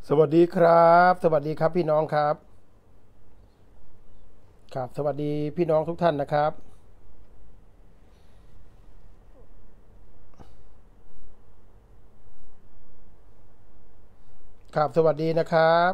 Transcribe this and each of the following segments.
สวัสดีครับสวัสดีครับพี่น้องครับครับสวัสดีพี่น้องทุกท่านนะครับครับสวัสดีนะครับ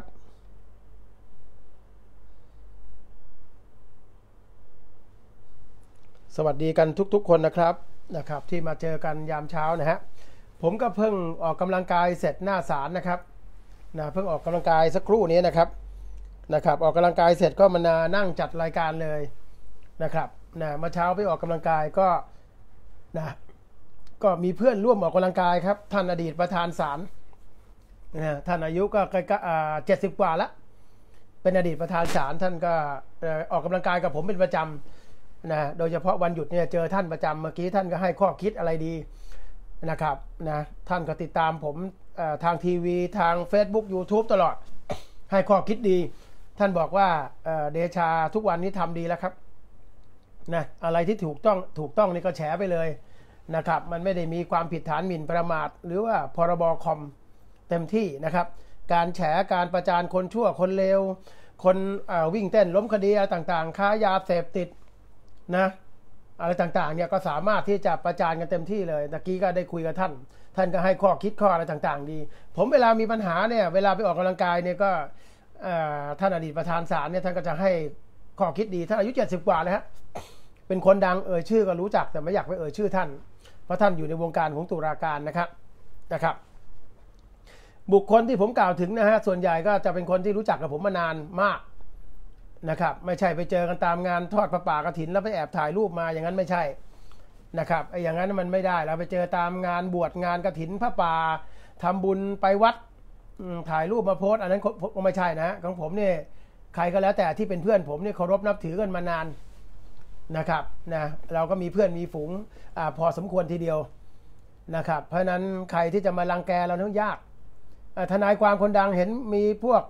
สวัสดีกันทุกๆคนนะครับที่มาเจอกันยามเช้านะฮะผมก็เพิ่งออกกำลังกายเสร็จหน้าศาลนะครับเพิ่งออกกำลังกายสักครู่นี้นะครับออกกำลังกายเสร็จก็มานั่งจัดรายการเลยนะครับเมื่อเช้าไปออกกำลังกายนะก็มีเพื่อนร่วมออกกำลังกายครับท่านอดีตประธานศาลท่านอายุก็ใกล้70กว่าแล้วเป็นอดีตประธานศาลท่านก็ออกกำลังกายกับผมเป็นประจำโดยเฉพาะวันหยุดเนี่ยเจอท่านประจำเมื่อกี้ท่านก็ให้ข้อคิดอะไรดีนะครับท่านก็ติดตามผมทางทีวีทาง Facebook YouTube ตลอดให้ข้อคิดดีท่านบอกว่าเดชาทุกวันนี้ทำดีแล้วครับอะไรที่ถูกต้องนี่ก็แฉไปเลยนะครับมันไม่ได้มีความผิดฐานหมิ่นประมาทหรือว่าพรบคอมเต็มที่นะครับการแฉการประจานคนชั่วคนเลวคนวิ่งเต้นล้มคดีอะไรต่างๆค้ายาเสพติดอะไรต่างๆเนี่ยก็สามารถที่จะประจานกันเต็มที่เลยตะกี้ก็ได้คุยกับท่านก็ให้ข้อคิดข้ออะไรต่างๆดีผมเวลามีปัญหาเนี่ยเวลาไปออกกำลังกายเนี่ยก็ท่านอดีตประธานศาลเนี่ยท่านก็จะให้ข้อคิดดีท่านอายุ70กว่าเลยฮะเป็นคนดังชื่อก็รู้จักแต่ไม่อยากไปชื่อท่านเพราะท่านอยู่ในวงการของตุลาการนะครับบุคคลที่ผมกล่าวถึงนะฮะส่วนใหญ่ก็จะเป็นคนที่รู้จักกับผมมานานมากนะครับไม่ใช่ไปเจอกันตามงานทอดพระป่ากฐินแล้วไปแอบถ่ายรูปมาอย่างนั้นไม่ใช่นะครับอย่างนั้นมันไม่ได้เราไปเจอตามงานบวชงานกฐินพระป่าทำบุญไปวัดถ่ายรูปมาโพสอันนั้นไม่ใช่นะของผมเนี่ยใครก็แล้วแต่ที่เป็นเพื่อนผมเนี่ยเคารพนับถือกันมานานนะครับเราก็มีเพื่อนมีฝูงพอสมควรทีเดียวนะครับเพราะนั้นใครที่จะมารังแกเราต้องยากทนายความคนดังเห็นมีพวก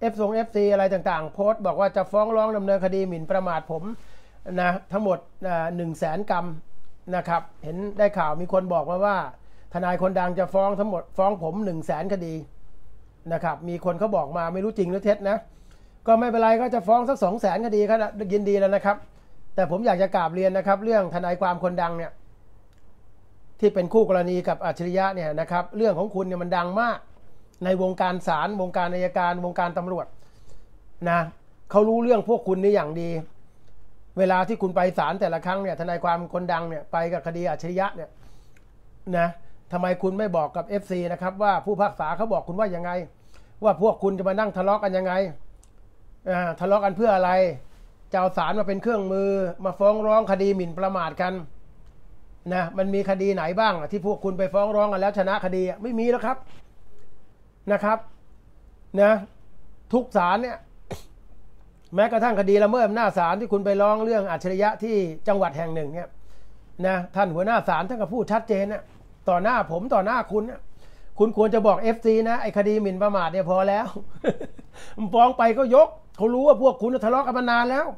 FC อะไรต่างๆโพสต์บอกว่าจะฟ้องร้องดำเนินคดีหมิ่นประมาทผมทั้งหมด100,000 กรัมนะครับเห็นได้ข่าวมีคนบอกมาว่าทนายคนดังจะฟ้องทั้งหมดฟ้องผม100,000 คดีนะครับมีคนเขาบอกมาไม่รู้จริงหรือเท็จนะก็ไม่เป็นไรก็จะฟ้องสัก200,000 คดีก็ยินดีแล้วนะครับแต่ผมอยากจะกราบเรียนนะครับเรื่องทนายความคนดังเนี่ยที่เป็นคู่กรณีกับอัจฉริยะเนี่ยนะครับเรื่องของคุณเนี่ยมันดังมากในวงการศาลวงการอัยการวงการตำรวจเขารู้เรื่องพวกคุณนี่อย่างดีเวลาที่คุณไปศาลแต่ละครั้งเนี่ยทนายความคนดังเนี่ยไปกับคดีอัจฉริยะเนี่ยทำไมคุณไม่บอกกับ FC นะครับว่าผู้พิพากษาเขาบอกคุณว่ายังไงว่าพวกคุณจะมานั่งทะเลาะกันยังไงทะเลาะกันเพื่ออะไรจะเอาศาลมาเป็นเครื่องมือมาฟ้องร้องคดีหมิ่นประมาทกันมันมีคดีไหนบ้างที่พวกคุณไปฟ้องร้องกันแล้วชนะคดีไม่มีแล้วครับนะครับทุกศาลเนี่ยแม้กระทั่งคดีละเมิดอำนาจศาลที่คุณไปร้องเรื่องอัจฉริยะที่จังหวัดแห่งหนึ่งเนี่ยท่านหัวหน้าศาลท่านก็พูดชัดเจนต่อหน้าผมต่อหน้าคุณควรจะบอก FC ไอ้คดีหมิ่นประมาทเนี่ยพอแล้วฟ้องไปก็ยกเขารู้ว่าพวกคุณทะเลาะกันมานานแล้ว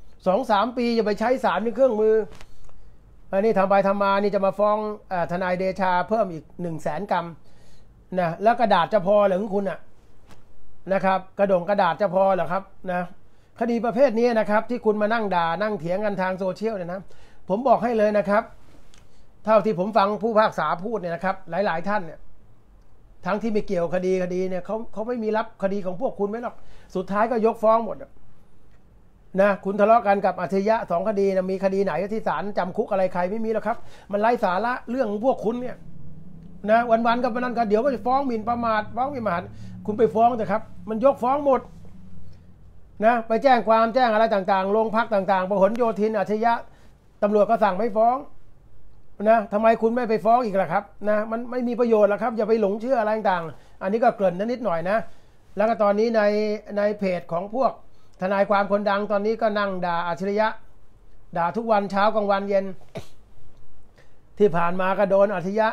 2-3 ปีอย่าไปใช้ศาลเป็นเครื่องมืออันนี้ทำไปทำมานี่จะมาฟ้องทนายเดชาเพิ่มอีก100,000 กรัมแล้วกระดาษจะพอหรือของคุณนะครับกระดาษจะพอเหรอครับคดีประเภทนี้นะครับที่คุณมานั่งด่านั่งเถียงกันทางโซเชียลเนี่ยนะผมบอกให้เลยนะครับเท่าที่ผมฟังผู้พิพากษาพูดเนี่ยนะครับหลายๆท่านเนี่ยทั้งที่ไม่เกี่ยวคดีเนี่ยเขาไม่มีรับคดีของพวกคุณไม่หรอกสุดท้ายก็ยกฟ้องหมดคุณทะเลาะกันกับอัจฉริยะ2 คดีมีคดีไหนที่ศาลจำคุกอะไรใครไม่มีหรอกครับมันไร้สาระเรื่องของพวกคุณเนี่ยวันๆก็ไปนั่นกันเดี๋ยวก็จะฟ้องหมิ่นประมาทฟ้องหมิ่นประมาทคุณไปฟ้องเถอะครับมันยกฟ้องหมดไปแจ้งความแจ้งอะไรต่างๆโรงพักต่างๆพหลโยธินอัจฉริยะตำรวจก็สั่งไม่ฟ้องทำไมคุณไม่ไปฟ้องอีกล่ะครับมันไม่มีประโยชน์หรอกครับอย่าไปหลงเชื่ออะไรต่างๆอันนี้ก็เกริ่นนิดหน่อยแล้วก็ตอนนี้ในเพจของพวกทนายความคนดังตอนนี้ก็นั่งด่าอัจฉริยะด่าทุกวันเช้ากลางวันเย็นที่ผ่านมาก็โดนอัจฉริยะ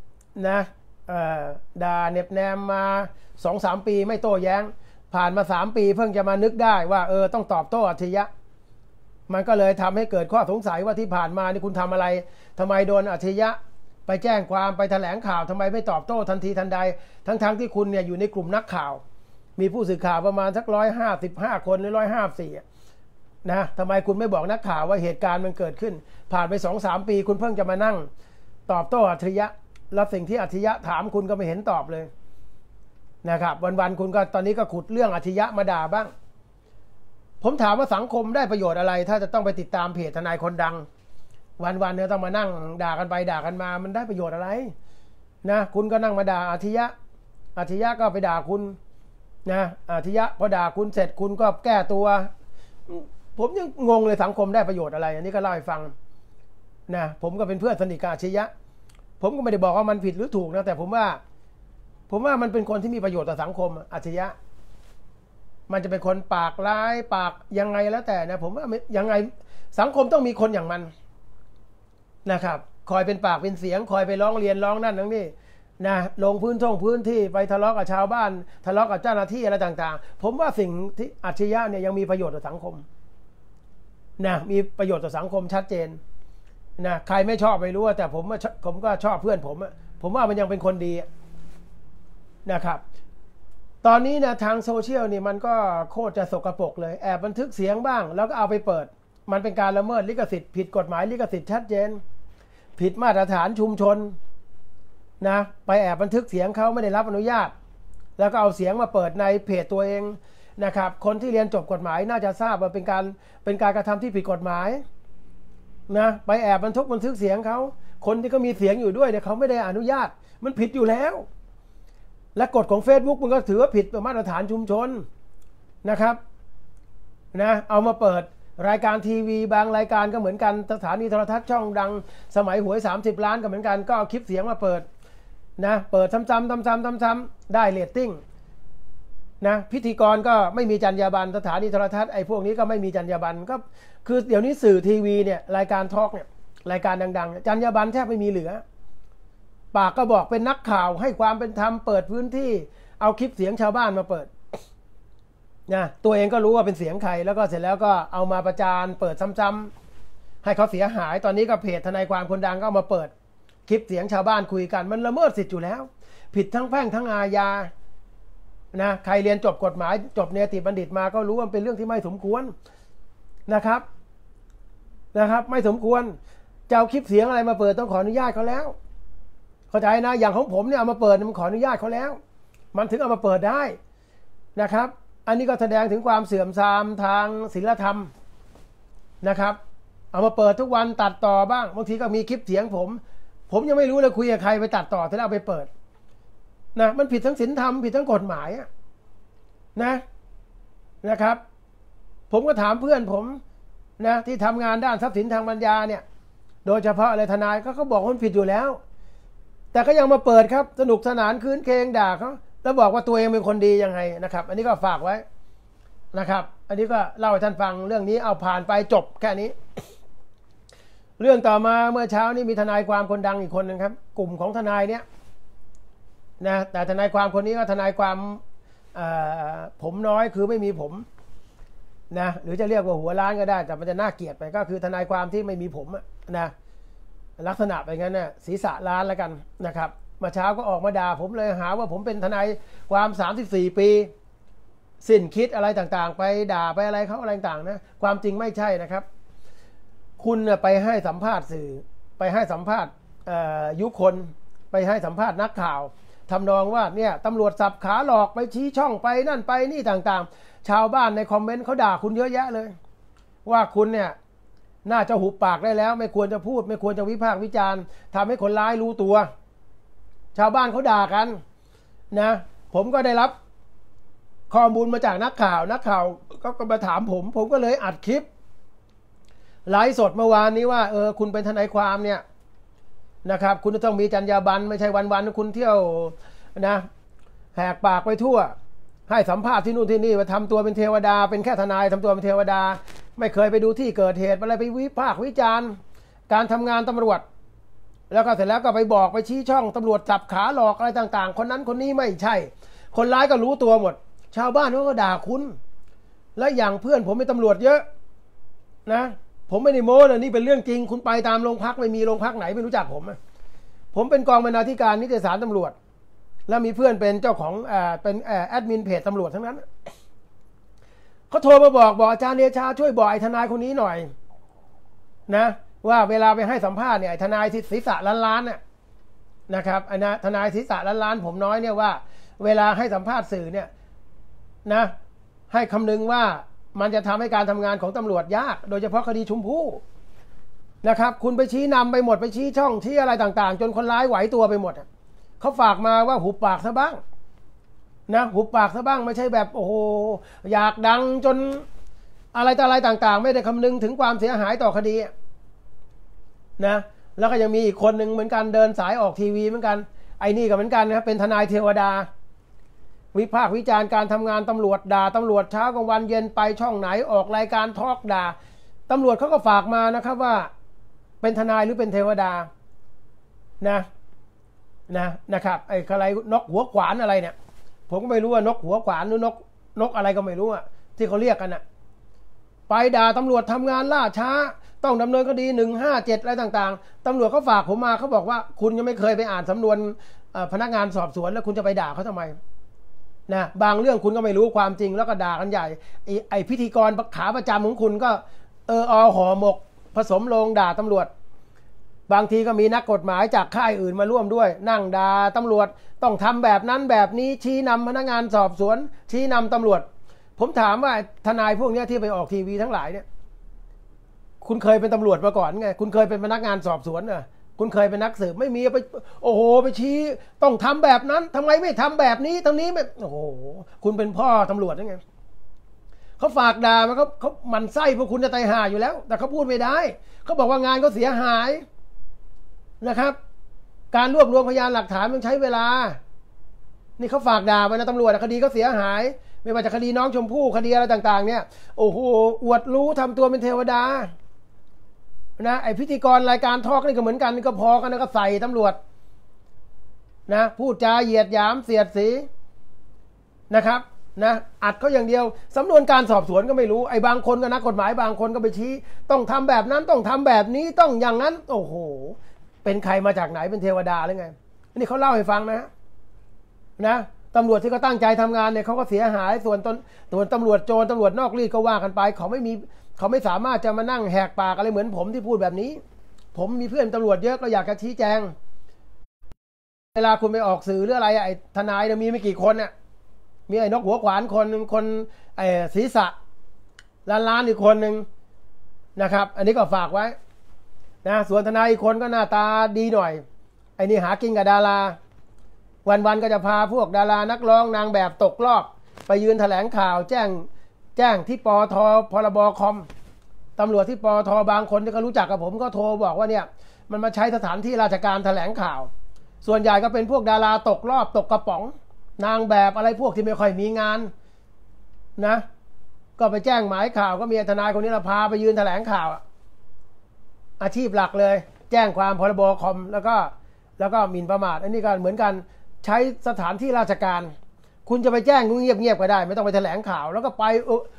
ด่าเน็บแนมมา 2-3 ปีไม่โต้แย้งผ่านมา3 ปีเพิ่งจะมานึกได้ว่าต้องตอบโต้อัจฉริยะมันก็เลยทำให้เกิดข้อสงสัยว่าที่ผ่านมานี่คุณทำอะไรทำไมโดนอัจฉริยะไปแจ้งความไปแถลงข่าวทำไมไม่ตอบโต้ทันทีทันใดทั้งที่คุณเนี่ยอยู่ในกลุ่มนักข่าวมีผู้สื่อข่าวประมาณสัก155 คนหรือ154นะทำไมคุณไม่บอกนักข่าวว่าเหตุการณ์มันเกิดขึ้นผ่านไป 2-3 ปีคุณเพิ่งจะมานั่งตอบโต้อัจฉริยะแล้วสิ่งที่อัจฉริยะถามคุณก็ไม่เห็นตอบเลยนะครับวันๆคุณก็ตอนนี้ก็ขุดเรื่องอัจฉริยะมาด่าบ้างผมถามว่าสังคมได้ประโยชน์อะไรถ้าจะต้องไปติดตามเพจทนายคนดังวันๆเนี่ยต้องมานั่งด่ากันไปด่ากันมามันได้ประโยชน์อะไรนะคุณก็นั่งมาด่าอัจฉริยะก็ไปด่าคุณนะอัจฉริยะพอด่าคุณเสร็จคุณก็แก้ตัวผมยังงงเลยสังคมได้ประโยชน์อะไรอันนี้ก็เล่าให้ฟังนะผมก็เป็นเพื่อนสนิทกับอัจฉริยะผมก็ไม่ได้บอกว่ามันผิดหรือถูกนะแต่ผมว่ามันเป็นคนที่มีประโยชน์ต่อสังคมอัจฉริยะมันจะเป็นคนปากร้ายปากยังไงแล้วแต่นะผมว่ายังไงสังคมต้องมีคนอย่างมันนะครับคอยเป็นปากเป็นเสียงคอยไปร้องเรียนร้องนั่นนั่นนี่นะลงพื้นที่ไปทะเลาะกับชาวบ้านทะเลาะกับเจ้าหน้าที่อะไรต่างๆผมว่าสิ่งที่อัจฉริยะเนี่ยยังมีประโยชน์ต่อสังคมนะมีประโยชน์ต่อสังคมชัดเจนนะใครไม่ชอบไม่รู้แต่ผมก็ชอบเพื่อนผมว่ามันยังเป็นคนดีนะครับตอนนี้นะทางโซเชียลนี่มันก็โคตรจะสกปรกเลยแอบบันทึกเสียงบ้างแล้วก็เอาไปเปิดมันเป็นการละเมิดลิขสิทธิ์ผิดกฎหมายลิขสิทธิ์ชัดเจนผิดมาตรฐานชุมชนนะไปแอบบันทึกเสียงเขาไม่ได้รับอนุญาตแล้วก็เอาเสียงมาเปิดในเพจตัวเองนะครับคนที่เรียนจบกฎหมายน่าจะทราบว่าเป็นการกระทำที่ผิดกฎหมายนะไปแอบบันทึกเสียงเขาคนที่ก็มีเสียงอยู่ด้วยเนี่ยเขาไม่ได้อนุญาตมันผิดอยู่แล้วและกฎของ Facebook มันก็ถือว่าผิดมาตรฐานชุมชนนะครับนะเอามาเปิดรายการทีวีบางรายการก็เหมือนกันสถานีโทรทัศน์ช่องดังสมัยหวย30 ล้านก็เหมือนกันก็เอาคลิปเสียงมาเปิดนะเปิดซ้ำๆได้เรตติ้งนะพิธีกรก็ไม่มีจรรยาบรรณสถานีโทรทัศน์ไอ้พวกนี้ก็ไม่มีจรรยาบรรณก็คือเดี๋ยวนี้สื่อทีวีเนี่ยรายการทอล์กเนี่ยรายการดังๆจรรยาบรรณแทบไม่มีเหลือปากก็บอกเป็นนักข่าวให้ความเป็นธรรมเปิดพื้นที่เอาคลิปเสียงชาวบ้านมาเปิดนะตัวเองก็รู้ว่าเป็นเสียงใครแล้วก็เสร็จแล้วก็เอามาประจานเปิดซ้ำๆให้เขาเสียหายตอนนี้ก็เพจทนายความคนดังก็เอามาเปิดคลิปเสียงชาวบ้านคุยกันมันละเมิดสิทธิ์อยู่แล้วผิดทั้งแพ่งทั้งอาญานะใครเรียนจบกฎหมายจบเนติบัณฑิตมาก็รู้ว่าเป็นเรื่องที่ไม่สมควรนะครับไม่สมควรจะเอาคลิปเสียงอะไรมาเปิดต้องขออนุญาตเขาแล้วเข้าใจนะอย่างของผมเนี่ยเอามาเปิดมันขออนุญาตเขาแล้วมันถึงเอามาเปิดได้นะครับอันนี้ก็แสดงถึงความเสื่อมทรามทางศีลธรรมนะครับเอามาเปิดทุกวันตัดต่อบ้างบางทีก็มีคลิปเสียงผมยังไม่รู้เลยคุยกับใครไปตัดต่อแล้วเอาไปเปิดนะมันผิดทั้งศีลธรรมผิดทั้งกฎหมายนะครับผมก็ถามเพื่อนผมนะที่ทำงานด้านทรัพย์สินทางปัญญาเนี่ยโดยเฉพาะอะไรทนายเขาบอกว่ามันผิดอยู่แล้วแต่ก็ยังมาเปิดครับสนุกสนานคืนเคงด่าเขาแล้วบอกว่าตัวเองเป็นคนดียังไงนะครับอันนี้ก็ฝากไว้นะครับอันนี้ก็เล่าให้ท่านฟังเรื่องนี้เอาผ่านไปจบแค่นี้เรื่องต่อมาเมื่อเช้านี้มีทนายความคนดังอีกคนนึงครับกลุ่มของทนายเนี้ยนะแต่ทนายความคนนี้ก็ทนายความผมน้อยคือไม่มีผมนะหรือจะเรียกว่าหัวล้านก็ได้แต่มันจะน่าเกลียดไปก็คือทนายความที่ไม่มีผมนะลักษณะไปงั้นน่ะศีรษะล้านแล้วกันนะครับมาเช้าก็ออกมาด่าผมเลยหาว่าผมเป็นทนายความ34 ปีสิ้นคิดอะไรต่างๆไปด่าไปอะไรเขาอะไรต่างๆนะความจริงไม่ใช่นะครับคุณไปให้สัมภาษณ์สื่อไปให้สัมภาษณ์ยุคนไปให้สัมภาษณ์นักข่าวทำนองว่าเนี่ยตำรวจสับขาหลอกไปชี้ช่องไปนั่นไปนี่ต่างๆชาวบ้านในคอมเมนต์เขาด่าคุณเยอะแยะเลยว่าคุณเนี่ยน่าจะหุบปากได้แล้วไม่ควรจะพูดไม่ควรจะวิพากษ์วิจารณ์ทำให้คนร้ายรู้ตัวชาวบ้านเขาด่ากันนะผมก็ได้รับข้อมูลมาจากนักข่าวก็มาถามผมก็เลยอัดคลิปไลฟ์สดเมื่อวานนี้ว่าคุณเป็นทนายความเนี่ยนะครับคุณจะต้องมีจรรยาบรรณไม่ใช่วันๆคุณเที่ยวนะแหกปากไปทั่วให้สัมภาษณ์ที่นู่นที่นี่ว่าทำตัวเป็นเทวดาเป็นแค่ทนายทำตัวเป็นเทวดาไม่เคยไปดูที่เกิดเหตุอะไรไปวิพากษ์วิจารณ์การทำงานตำรวจแล้วก็เสร็จแล้วก็ไปบอกไปชี้ช่องตำรวจจับขาหลอกอะไรต่างๆคนนั้นคนนี้ไม่ใช่คนร้ายก็รู้ตัวหมดชาวบ้านเขาก็ด่าคุณและอย่างเพื่อนผมเป็นตำรวจเยอะนะผมไม่ได้โม้นะนี่เป็นเรื่องจริงคุณไปตามโรงพักไม่มีโรงพักไหนไม่รู้จักผมเป็นกองบรรณาธิการนิตยสารตำรวจแล้วมีเพื่อนเป็นเจ้าของเป็นแอดมินเพจตำรวจทั้งนั้นเขาโทรมาบอกอาจารย์เดชาช่วยบอกไอ้ทนายคนนี้หน่อยนะว่าเวลาไปให้สัมภาษณ์เนี่ยทนายศีรษะล้านๆเนี่ยนะครับไอ้นะทนายศีรษะล้านๆผมน้อยเนี่ยว่าเวลาให้สัมภาษณ์สื่อเนี่ยนะให้คำนึงว่ามันจะทำให้การทำงานของตำรวจยากโดยเฉพาะคดีชมพู่นะครับคุณไปชี้นำไปหมดไปชี้ช่องชี้อะไรต่างๆจนคนร้ายไหวตัวไปหมดเขาฝากมาว่าหุบปากซะบ้างนะหุบปากซะบ้างไม่ใช่แบบโอ้โหอยากดังจนอะไรต่ออะไรต่างๆไม่ได้คำนึงถึงความเสียหายต่อคดีนะแล้วก็ยังมีอีกคนหนึ่งเหมือนกันเดินสายออกทีวีเหมือนกันไอ้นี่ก็เหมือนกันนะครับเป็นทนายเทวดาวิพากษ์วิจารณ์การทำงานตำรวจด่าตำรวจเช้ากลางวันเย็นไปช่องไหนออกรายการทอล์กด่าตำรวจเขาก็ฝากมานะครับว่าเป็นทนายหรือเป็นเทวดานะครับไอ้อะไรนกหัวขวานอะไรเนี่ยผมก็ไม่รู้ว่านกหัวขวานหรือนกอะไรก็ไม่รู้อะที่เขาเรียกกันอะไปด่าตำรวจทำงานล่าช้าต้องดำเนินคดี157อะไรต่างๆตำรวจเขาฝากผมมาเขาบอกว่าคุณยังไม่เคยไปอ่านสำนวนพนักงานสอบสวนแล้วคุณจะไปด่าเขาทำไมนะบางเรื่องคุณก็ไม่รู้ความจริงแล้วก็ด่ากันใหญ่ไอ้พิธีกรขาประจำของคุณก็ห่อหมกผสมลงด่าตำรวจบางทีก็มีนักกฎหมายจากค่ายอื่นมาร่วมด้วยนั่งด่าตำรวจต้องทำแบบนั้นแบบนี้ชี้นำพนักงานสอบสวนชี้นำตำรวจผมถามว่าทนายพวกนี้ที่ไปออกทีวีทั้งหลายเนี่ยคุณเคยเป็นตำรวจมาก่อนไงคุณเคยเป็นพนักงานสอบสวนคุณเคยเป็นนักสืบไม่มีไปโอ้โหไปชี้ต้องทำแบบนั้นทำไมไม่ทำแบบนี้ทางนี้ไม่โอ้โหคุณเป็นพ่อตำรวจยังไงเขาฝากด่ามาเขามันไส้พวกคุณจะตายห่าอยู่แล้วแต่เขาพูดไม่ได้เขาบอกว่างานก็เสียหายนะครับการรวบรวมพยานหลักฐานมันใช้เวลานี่เขาฝากด่ามานะตำรวจคดีก็เสียหายไม่ว่าจะคดีน้องชมพู่คดีอะไรต่างๆเนี่ยโอ้โหอวดรู้ทำตัวเป็นเทวดานะไอพิธีกรรายการทอล์กนี่ก็เหมือนกันนี่ก็พอกันนะก็ใส่ตำรวจนะพูดจาเหยียดหยามเสียดสีนะครับนะอัดเขาอย่างเดียวสำนวนการสอบสวนก็ไม่รู้ไอ้บางคนก็นักกฎหมายบางคนก็ไปชี้ต้องทำแบบนั้นต้องทำแบบนี้ต้องอย่างนั้นโอ้โหเป็นใครมาจากไหนเป็นเทวดาหรือไงนี่เขาเล่าให้ฟังนะตำรวจที่เขาตั้งใจทำงานเนี่ยเขาก็เสียหายส่วนตำรวจโจรตำรวจนอกรีดก็ว่ากันไปเขาไม่สามารถจะมานั่งแหกปากอะไรเหมือนผมที่พูดแบบนี้ผมมีเพื่อนตำรวจเยอะก็อยากจะชี้แจงเวลาคุณไปออกสื่อหรืออะไรไอ้ทนายเนี่ยมีไม่กี่คนเนี่ยมีไอ้นกหัวขวานคนหนึ่งคนไอ้ศีรษะล้านอีกคนหนึ่งนะครับอันนี้ก็ฝากไว้นะส่วนทนายอีกคนก็หน้าตาดีหน่อยไอ้นี่หากินกับดาราวันๆก็จะพาพวกดารานักร้องนางแบบตกรอบไปยืนแถลงข่าวแจ้งที่ปทพรบคอมตำรวจที่ปทบางคนที่เขารู้จักกับผมก็โทรบอกว่าเนี่ยมันมาใช้สถานที่ราชการแถลงข่าวส่วนใหญ่ก็เป็นพวกดาราตกรอบตกกระป๋องนางแบบอะไรพวกที่ไม่ค่อยมีงานนะก็ไปแจ้งหมายข่าวก็มีทนายคนนี้ละพาไปยืนแถลงข่าวอาชีพหลักเลยแจ้งความพรบคอมแล้วก็หมิ่นประมาทอันนี้ก็เหมือนกันใช้สถานที่ราชการคุณจะไปแจ้งเงียบๆก็ได้ไม่ต้องไปแถลงข่าวแล้วก็ไป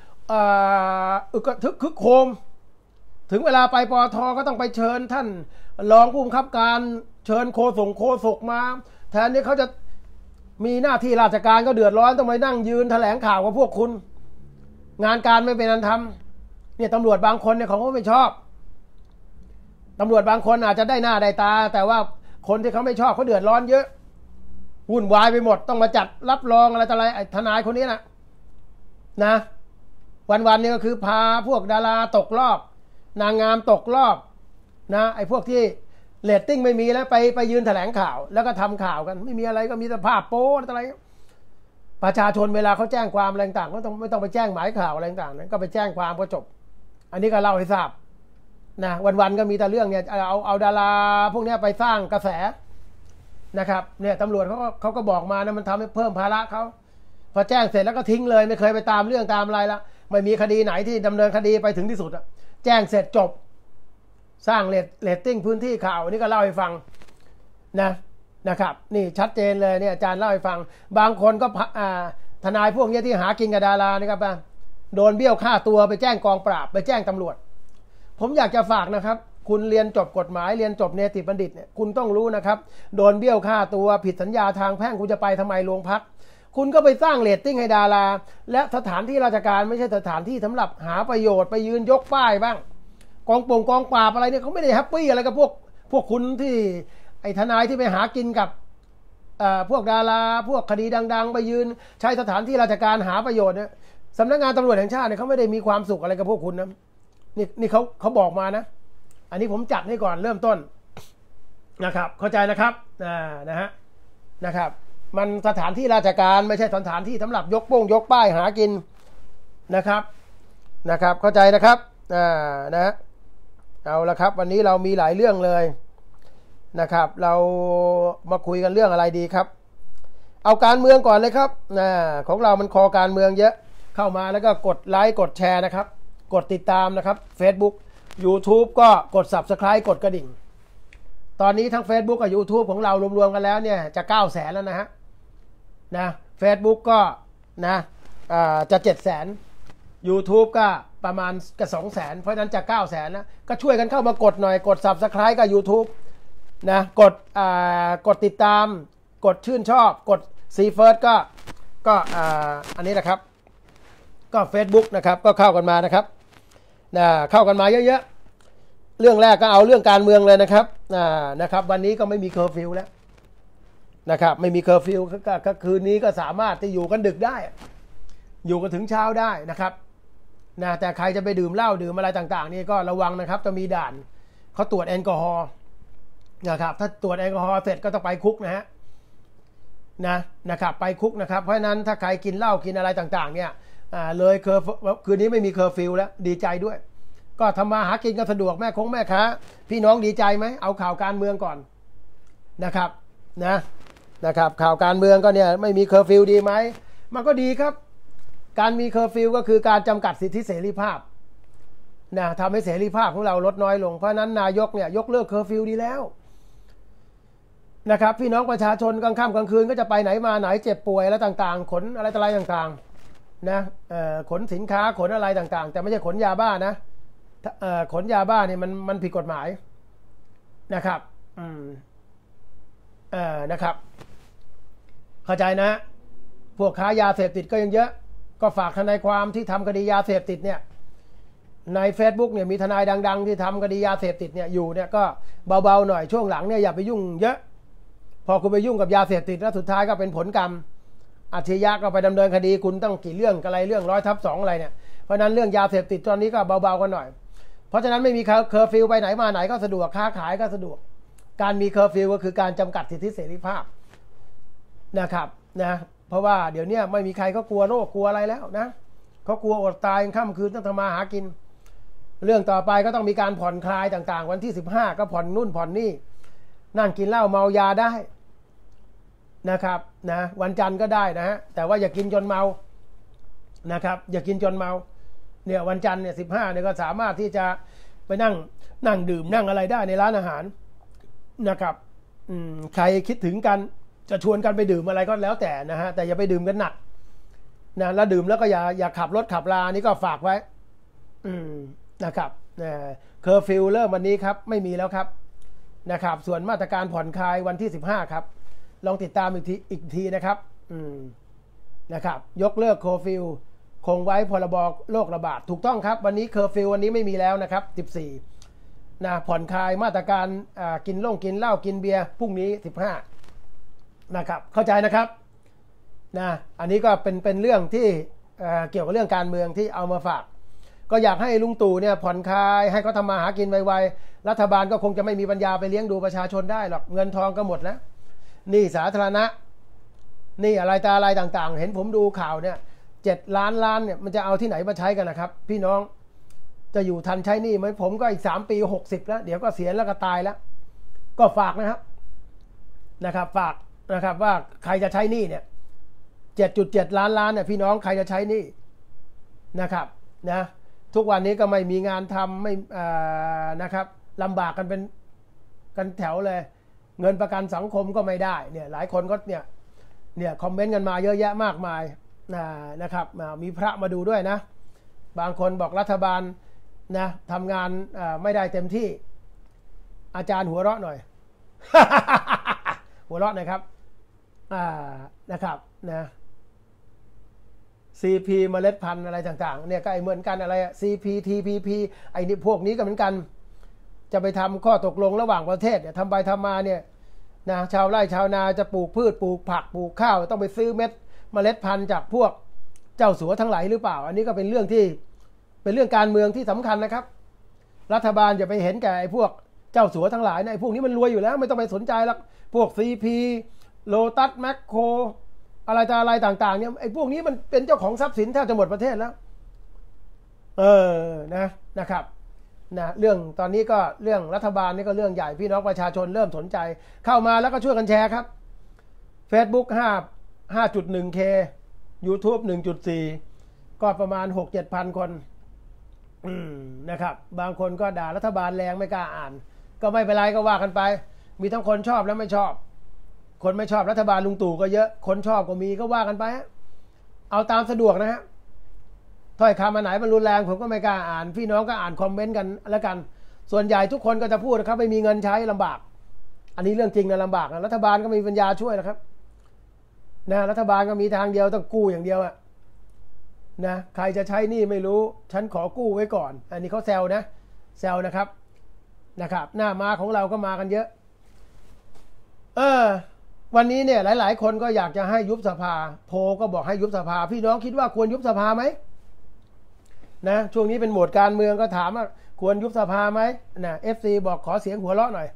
คึกโคมถึงเวลาไปปทก็ต้องไปเชิญท่านรองผู้บังคับการเชิญโฆษกมาแทนนี้เขาจะมีหน้าที่ราชการก็เดือดร้อนต้องไปนั่งยืนแถลงข่าวกับพวกคุณงานการไม่เป็นอันทำเนี่ยตำรวจบางคนเนี่ยเขาก็ไม่ชอบตำรวจบางคนอาจจะได้หน้าได้ตาแต่ว่าคนที่เขาไม่ชอบเขาเดือดร้อนเยอะวุ่นวายไปหมดต้องมาจัดรับรองอะไรต่ออะไรทนายคนนี้นะวันๆนี่ก็คือพาพวกดาราตกรอบนางงามตกรอบนะไอ้พวกที่เรตติ้งไม่มีแล้วไปยืนแถลงข่าวแล้วก็ทำข่าวกันไม่มีอะไรก็มีแต่ภาพโป๊อะไรประชาชนเวลาเขาแจ้งความอะไรต่างๆก็ไม่ต้องไปแจ้งหมายข่าวอะไรต่างๆนั้นก็ไปแจ้งความก็จบอันนี้ก็เล่าให้ทราบนะวันๆก็มีแต่เรื่องเนี่ยเอาดาราพวกนี้ไปสร้างกระแสนะครับเนี่ยตำรวจเขาก็บอกมานะมันทำให้เพิ่มภาระเขาพอแจ้งเสร็จแล้วก็ทิ้งเลยไม่เคยไปตามเรื่องตามอะไรละไม่มีคดีไหนที่ดำเนินคดีไปถึงที่สุดแจ้งเสร็จจบสร้างเรตติ้งพื้นที่ข่าวนี่ก็เล่าให้ฟังนะครับนี่ชัดเจนเลยเนี่ยอาจารย์เล่าให้ฟังบางคนก็ทนายพวกนี้ที่หากินกับดารานี่ครับโดนเบี้ยวค่าตัวไปแจ้งกองปราบไปแจ้งตำรวจผมอยากจะฝากนะครับคุณเรียนจบกฎหมายเรียนจบเนติบัณฑิตเนี่ยคุณต้องรู้นะครับโดนเบี้ยวค่าตัวผิดสัญญาทางแพ่งคุณจะไปทำไมโรงพักคุณก็ไปสร้างเรตติ้งให้ดาราและสถานที่ราชการไม่ใช่สถานที่สำหรับหาประโยชน์ไปยืนยกป้ายบ้างกองปราบอะไรเนี่ยเขาไม่ได้แฮปปี้อะไรกับพวกคุณที่ไอ้ทนายที่ไปหากินกับพวกดาราพวกคดีดังๆไปยืนใช้สถานที่ราชการหาประโยชน์เนี่ยสำนักงานตำรวจแห่งชาติเนี่ยเขาไม่ได้มีความสุขอะไรกับพวกคุณนะนี่เขาบอกมานะอันนี้ผมจัดให้ก่อนเริ่มต้นนะครับเข้าใจนะครับนะครับมันสถานที่ราชการไม่ใช่สถานที่สำหรับยกป้ายหากินนะครับเข้าใจนะครับนะเอาละครับวันนี้เรามีหลายเรื่องเลยนะครับเรามาคุยกันเรื่องอะไรดีครับเอาการเมืองก่อนเลยครับของเรามันคอการเมืองเยอะเข้ามาแล้วก็กดไลค์กดแชร์นะครับกดติดตามนะครับ Facebook YouTube ก็กด Subscribe กดกระดิ่งตอนนี้ทั้ง Facebook กับ YouTube ของเรารวมๆกันแล้วเนี่ยจะ900,000แล้วนะฮะFacebook ก็นะจะ700,000 YouTube ก็ประมาณกับ200,000เพราะฉะนั้นจะ900,000นะก็ช่วยกันเข้ามากดหน่อยกด Subscribe กับ YouTube นะกดติดตามกดชื่นชอบกดซีเฟิร์สก็อันนี้นะครับก็ Facebook นะครับก็เข้ากันมานะครับเข้ากันมาเยอะๆเรื่องแรกก็เอาเรื่องการเมืองเลยนะครับวันนี้ก็ไม่มีเคอร์ฟิวแล้วนะครับไม่มีเคอร์ฟิวก็คืนนี้ก็สามารถที่อยู่กันดึกได้อยู่กันถึงเช้าได้นะครับแต่ใครจะไปดื่มเหล้าดื่มอะไรต่างๆนี่ก็ระวังนะครับจะมีด่านเขาตรวจแอลกอฮอล์นะครับถ้าตรวจแอลกอฮอล์เสร็จก็ต้องไปคุกนะครับไปคุกนะครับเพราะฉะนั้นถ้าใครกินเหล้ากินอะไรต่างๆเนี่ยเลยคืนนี้ไม่มีเคอร์ฟิวแล้วดีใจด้วยก็ทำมาหากินกันสะดวกแม่ค้าพี่น้องดีใจไหมเอาข่าวการเมืองก่อนนะครับนะครับข่าวการเมืองก็เนี่ยไม่มีเคอร์ฟิวดีไหมมันก็ดีครับการมีเคอร์ฟิวก็คือการจำกัดสิทธิเสรีภาพทำให้เสรีภาพของเราลดน้อยลงเพราะนั้นนายกเนี่ยยกเลิกเคอร์ฟิวดีแล้วนะครับพี่น้องประชาชนกลางค่ำกลางคืนก็จะไปไหนมาไหนเจ็บป่วยอะไรต่างๆขนอะไรต่างๆขนสินค้าขนอะไรต่างๆแต่ไม่ใช่ขนยาบ้านะขนยาบ้าเนี่ยมันผิดกฎหมายนะครับนะครับเข้าใจนะพวกค้ายาเสพติดก็ยังเยอะก็ฝากทนายความที่ทำคดียาเสพติดเนี่ยใน Facebook เนี่ยมีทนายดังๆที่ทำคดียาเสพติดเนี่ยอยู่เนี่ยก็เบาๆหน่อยช่วงหลังเนี่ยอย่าไปยุ่งเยอะพอคุณไปยุ่งกับยาเสพติดแล้วสุดท้ายก็เป็นผลกรรมอาชญะก็ไปดำเนินคดีคุณต้องกี่เรื่องอะไรเรื่อง100/2อะไรเนี่ยเพราะนั้นเรื่องยาเสพติดตอนนี้ก็เบาๆกันหน่อยเพราะฉะนั้นไม่มีเคอร์ฟิวไปไหนมาไหนก็สะดวกค้าขายก็สะดวกการมีเคอร์ฟิวก็คือการจำกัดสิทธิเสรีภาพนะครับเพราะว่าเดี๋ยวนี้ไม่มีใครก็กลัวโรคกลัวอะไรแล้วนะเขากลัวอดตายค่ำคืนต้องทำมาหากินเรื่องต่อไปก็ต้องมีการผ่อนคลายต่างๆวันที่15ก็ผ่อนนู่นผ่อนนี่นั่งกินเหล้าเมายาได้นะครับวันจันทร์ก็ได้นะฮะแต่ว่าอย่ากินจนเมานะครับอย่ากินจนเมาเนี่ยวันจันทร์เนี่ย15เนี่ยก็สามารถที่จะไปนั่งดื่มนั่งอะไรได้ในร้านอาหารนะครับใครคิดถึงกันจะชวนกันไปดื่มอะไรก็แล้วแต่นะฮะแต่อย่าไปดื่มกันหนักแล้วดื่มแล้วก็อย่าขับรถขับรานี่ก็ฝากไว้นะครับเคอร์ฟิวเริ่มวันนี้ครับไม่มีแล้วครับนะครับส่วนมาตรการผ่อนคลายวันที่15ครับลองติดตามอีกทีนะครับนะครับยกเลิกเคอร์ฟิวคงไว้พรบโรคระบาดถูกต้องครับวันนี้เคอร์ฟิววันนี้ไม่มีแล้วนะครับ14ผ่อนคลายมาตรการกินเหล้ากินเบียร์พรุ่งนี้15นะครับเข้าใจนะครับอันนี้ก็เป็นเรื่องที่เกี่ยวกับเรื่องการเมืองที่เอามาฝากก็อยากให้ลุงตู่เนี่ยผ่อนคลายให้เขาทำมาหากินไวๆรัฐบาลก็คงจะไม่มีปัญญาไปเลี้ยงดูประชาชนได้หรอกเงินทองก็หมดแล้วนี่สาธารณะนี่อะไรต่างๆเห็นผมดูข่าวเนี่ย7 ล้านล้านเนี่ยมันจะเอาที่ไหนมาใช้กันนะครับพี่น้องจะอยู่ทันใช้นี่ไหมผมก็อีก3 ปี60แล้วเดี๋ยวก็เสียแล้วก็ตายแล้วก็ฝากนะครับฝากนะครับว่าใครจะใช้นี่เนี่ย 7.7 ล้านล้านเนี่ยพี่น้องใครจะใช้นี่นะครับทุกวันนี้ก็ไม่มีงานทำไม่นะครับลำบากกันแถวเลยเงินประกันสังคมก็ไม่ได้เนี่ยหลายคนก็เนี่ยคอมเมนต์กันมาเยอะแยะมากมายนะครับมีพระมาดูด้วยนะบางคนบอกรัฐบาลทำงานไม่ได้เต็มที่อาจารย์หัวเราะหน่อย หัวเราะหน่อยครับนะครับนะ CP เมล็ดพันธุ์อะไรต่างๆเนี่ยก็เหมือนกันอะไรCP TPP ไอ้นี่พวกนี้ก็เหมือนกันจะไปทำข้อตกลงระหว่างประเทศเนี่ยทำไปทำมาเนี่ยนะชาวไร่ชาวนาจะปลูกพืชปลูกผักปลูกข้าวต้องไปซื้อเมล็ดพันธุ์จากพวกเจ้าสัวทั้งหลายหรือเปล่าอันนี้ก็เป็นเรื่องที่เป็นเรื่องการเมืองที่สำคัญนะครับรัฐบาลอย่าไปเห็นแก่ไอ้พวกเจ้าสัวทั้งหลายนะไอ้พวกนี้มันรวยอยู่แล้วไม่ต้องไปสนใจหรอกพวก CP โลตัสแมคโครอะไรต่างๆเนี่ยไอ้พวกนี้มันเป็นเจ้าของทรัพย์สินแทบจะหมดประเทศแล้วนะครับนะเรื่องตอนนี้ก็เรื่องรัฐบาลนี่ก็เรื่องใหญ่พี่น้องประชาชนเริ่มสนใจเข้ามาแล้วก็ช่วยกันแชร์ครับ Facebook 5.1K YouTube 1.4 ก็ประมาณ 6-7,000 คนนะครับบางคนก็ด่ารัฐบาลแรงไม่กล้าอ่านก็ไม่เป็นไรก็ว่ากันไปมีทั้งคนชอบและไม่ชอบคนไม่ชอบรัฐบาลลุงตู่ก็เยอะคนชอบก็มีก็ว่ากันไปเอาตามสะดวกนะฮะถ้อยคำอันไหนมันรุนแรงผมก็ไม่กล้าอ่านพี่น้องก็อ่านคอมเมนต์กันแล้วกันส่วนใหญ่ทุกคนก็จะพูดนะครับไม่มีเงินใช้ลำบากอันนี้เรื่องจริงนะลำบากนะรัฐบาลก็มีปัญญาช่วยนะครับนะรัฐบาลก็มีทางเดียวต้องกู้อย่างเดียวนะใครจะใช้หนี้ไม่รู้ฉันขอกู้ไว้ก่อนอันนี้เขาแซวนะครับหน้ามาของเราก็มากันเยอะวันนี้เนี่ยหลายๆคนก็อยากจะให้ยุบสภาโพก็บอกให้ยุบสภาพี่น้องคิดว่าควรยุบสภาไหมนะช่วงนี้เป็นโหมดการเมืองก็ถามว่าควรยุบสภาไหมนะ FC บอกขอเสียงหัวเราะหน่อย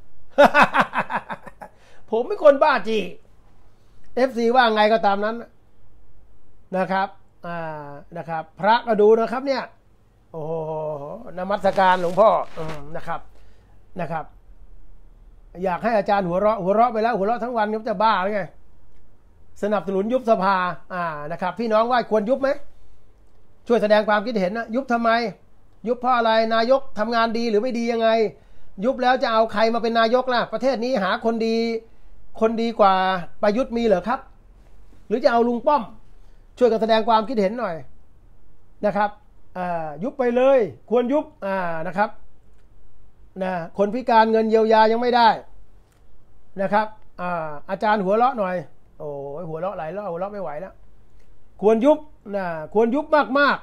ผมเป็นคนบ้าจี FC ว่าไงก็ตามนั้นนะครับนะครับพระก็ดูนะครับเนี่ยโอ้โหนมัสการหลวงพ่อนะครับอยากให้อาจารย์หัวเราะไปแล้วหัวเราะทั้งวันก็จะบ้าหรือไงสนับสนุนยุบสภานะครับพี่น้องว่าควรยุบไหมช่วยแสดงความคิดเห็นนะยุบทำไมยุบเพราะอะไรนายกทำงานดีหรือไม่ดียังไงยุบแล้วจะเอาใครมาเป็นนายกล่ะประเทศนี้หาคนดีกว่าประยุทธ์มีเหรอครับหรือจะเอาลุงป้อมช่วยกันแสดงความคิดเห็นหน่อยนะครับยุบไปเลยควรยุบนะครับนะคนพิการเงินเยียวยายังไม่ได้นะครับอาจารย์หัวเราะหน่อยโอ้ยหัวเราะไหลแล้วหัวเราะไม่ไหวแล้วควรยุบควรยุบมาก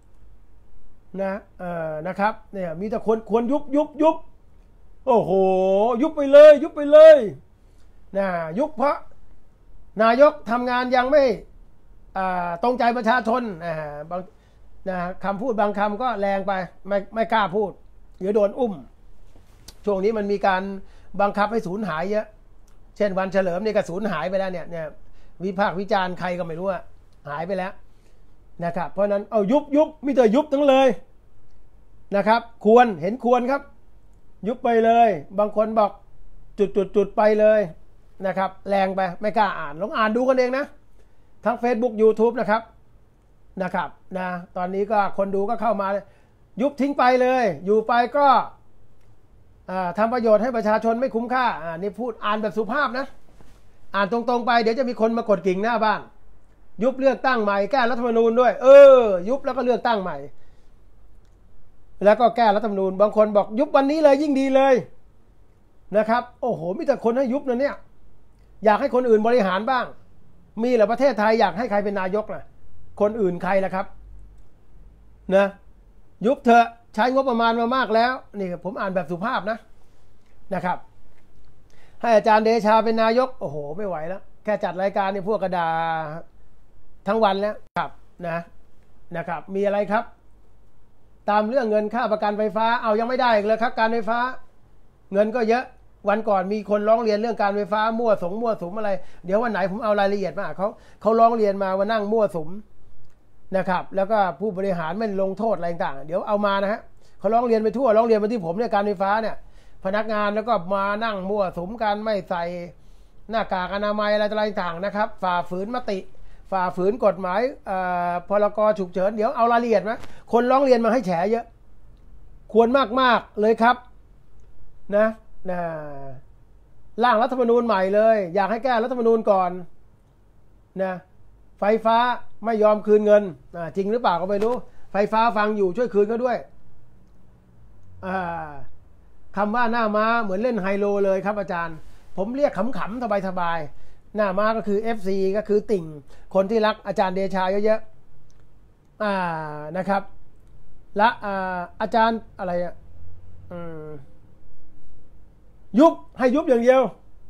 นะครับเนี่ยมีแต่คนควรยุบโอ้โหยุบไปเลยนะยุบเพราะนายกทำงานยังไม่ตรงใจประชาชนบางคำพูดบางคำก็แรงไปไม่กล้าพูดเดี๋ยวโดนอุ้มช่วงนี้มันมีการบังคับให้สูญหายเยอะเช่นวันเฉลิมนี่ก็สูญหายไปแล้วเนี่ยวิพากษ์วิจารณ์ใครก็ไม่รู้หายไปแล้วนะครับเพราะนั้นเอายุบมีแต่ยุบทั้งเลยนะครับควรครับยุบไปเลยบางคนบอกจุดไปเลยนะครับแรงไปไม่กล้าอ่านลองอ่านดูกันเองนะทั้ง Facebook YouTube นะครับตอนนี้ก็คนดูก็เข้ามายุบทิ้งไปเลยอยู่ไปก็ทำประโยชน์ให้ประชาชนไม่คุ้มค่านี่พูดอ่านแบบสุภาพนะอ่านตรงๆไปเดี๋ยวจะมีคนมากดกิ่งหน้าบ้านยุบเลือกตั้งใหม่แก้รัฐธรรมนูญด้วยยุบแล้วก็เลือกตั้งใหม่แล้วก็แก้รัฐธรรมนูญบางคนบอกยุบวันนี้เลยยิ่งดีเลยนะครับโอ้โหมีแต่คนให้ยุบนะเนี่ยอยากให้คนอื่นบริหารบ้างมีเหรอประเทศไทยอยากให้ใครเป็นนายกล่ะคนอื่นใครล่ะครับนะยุบเถอะใช้งบประมาณมามากแล้วนี่ผมอ่านแบบสุภาพนะครับให้อาจารย์เดชาเป็นนายกโอ้โหไม่ไหวแล้วแค่จัดรายการนี่พวกกระดาทั้งวันแล้วครับนะครับมีอะไรครับตามเรื่องเงินค่าประกันไฟฟ้าเอายังไม่ได้อีกเลยครับการไฟฟ้าเงินก็เยอะวันก่อนมีคนร้องเรียนเรื่องการไฟฟ้ามั่วสุมอะไรเดี๋ยววันไหนผมเอารายละเอียดมาเขาร้องเรียนมาว่านั่งมั่วสุมนะครับแล้วก็ผู้บริหารไม่ลงโทษอะไรต่างเดี๋ยวเอามานะฮะเขาร้องเรียนไปทั่วร้องเรียนมาที่ผมเนี่ยการไฟฟ้าเนี่ยพนักงานแล้วก็มานั่งมั่วสุมกันไม่ใส่หน้ากากอนามัยอะไรต่างนะครับฝ่าฝืนมติฝ่าฝืนกฎหมายพรกฉุกเฉินเดี๋ยวเอารายละเอียดมาคนร้องเรียนมาให้แฉเยอะควรมากเลยครับนะร่างรัฐธรรมนูญใหม่เลยอยากให้แก้รัฐธรรมนูญก่อนนะไฟฟ้าไม่ยอมคืนเงินจริงหรือเปล่าก็ไม่รู้ไฟฟ้าฟังอยู่ช่วยคืนเขาด้วยคำว่าหน้าม้าเหมือนเล่นไฮโลเลยครับอาจารย์ผมเรียกขำๆสบายๆหน้าม้าก็คือ FC ก็คือติ่งคนที่รักอาจารย์เดชาเยอะๆนะครับและอาจารย์อะไรยุบให้ยุบอย่างเดียว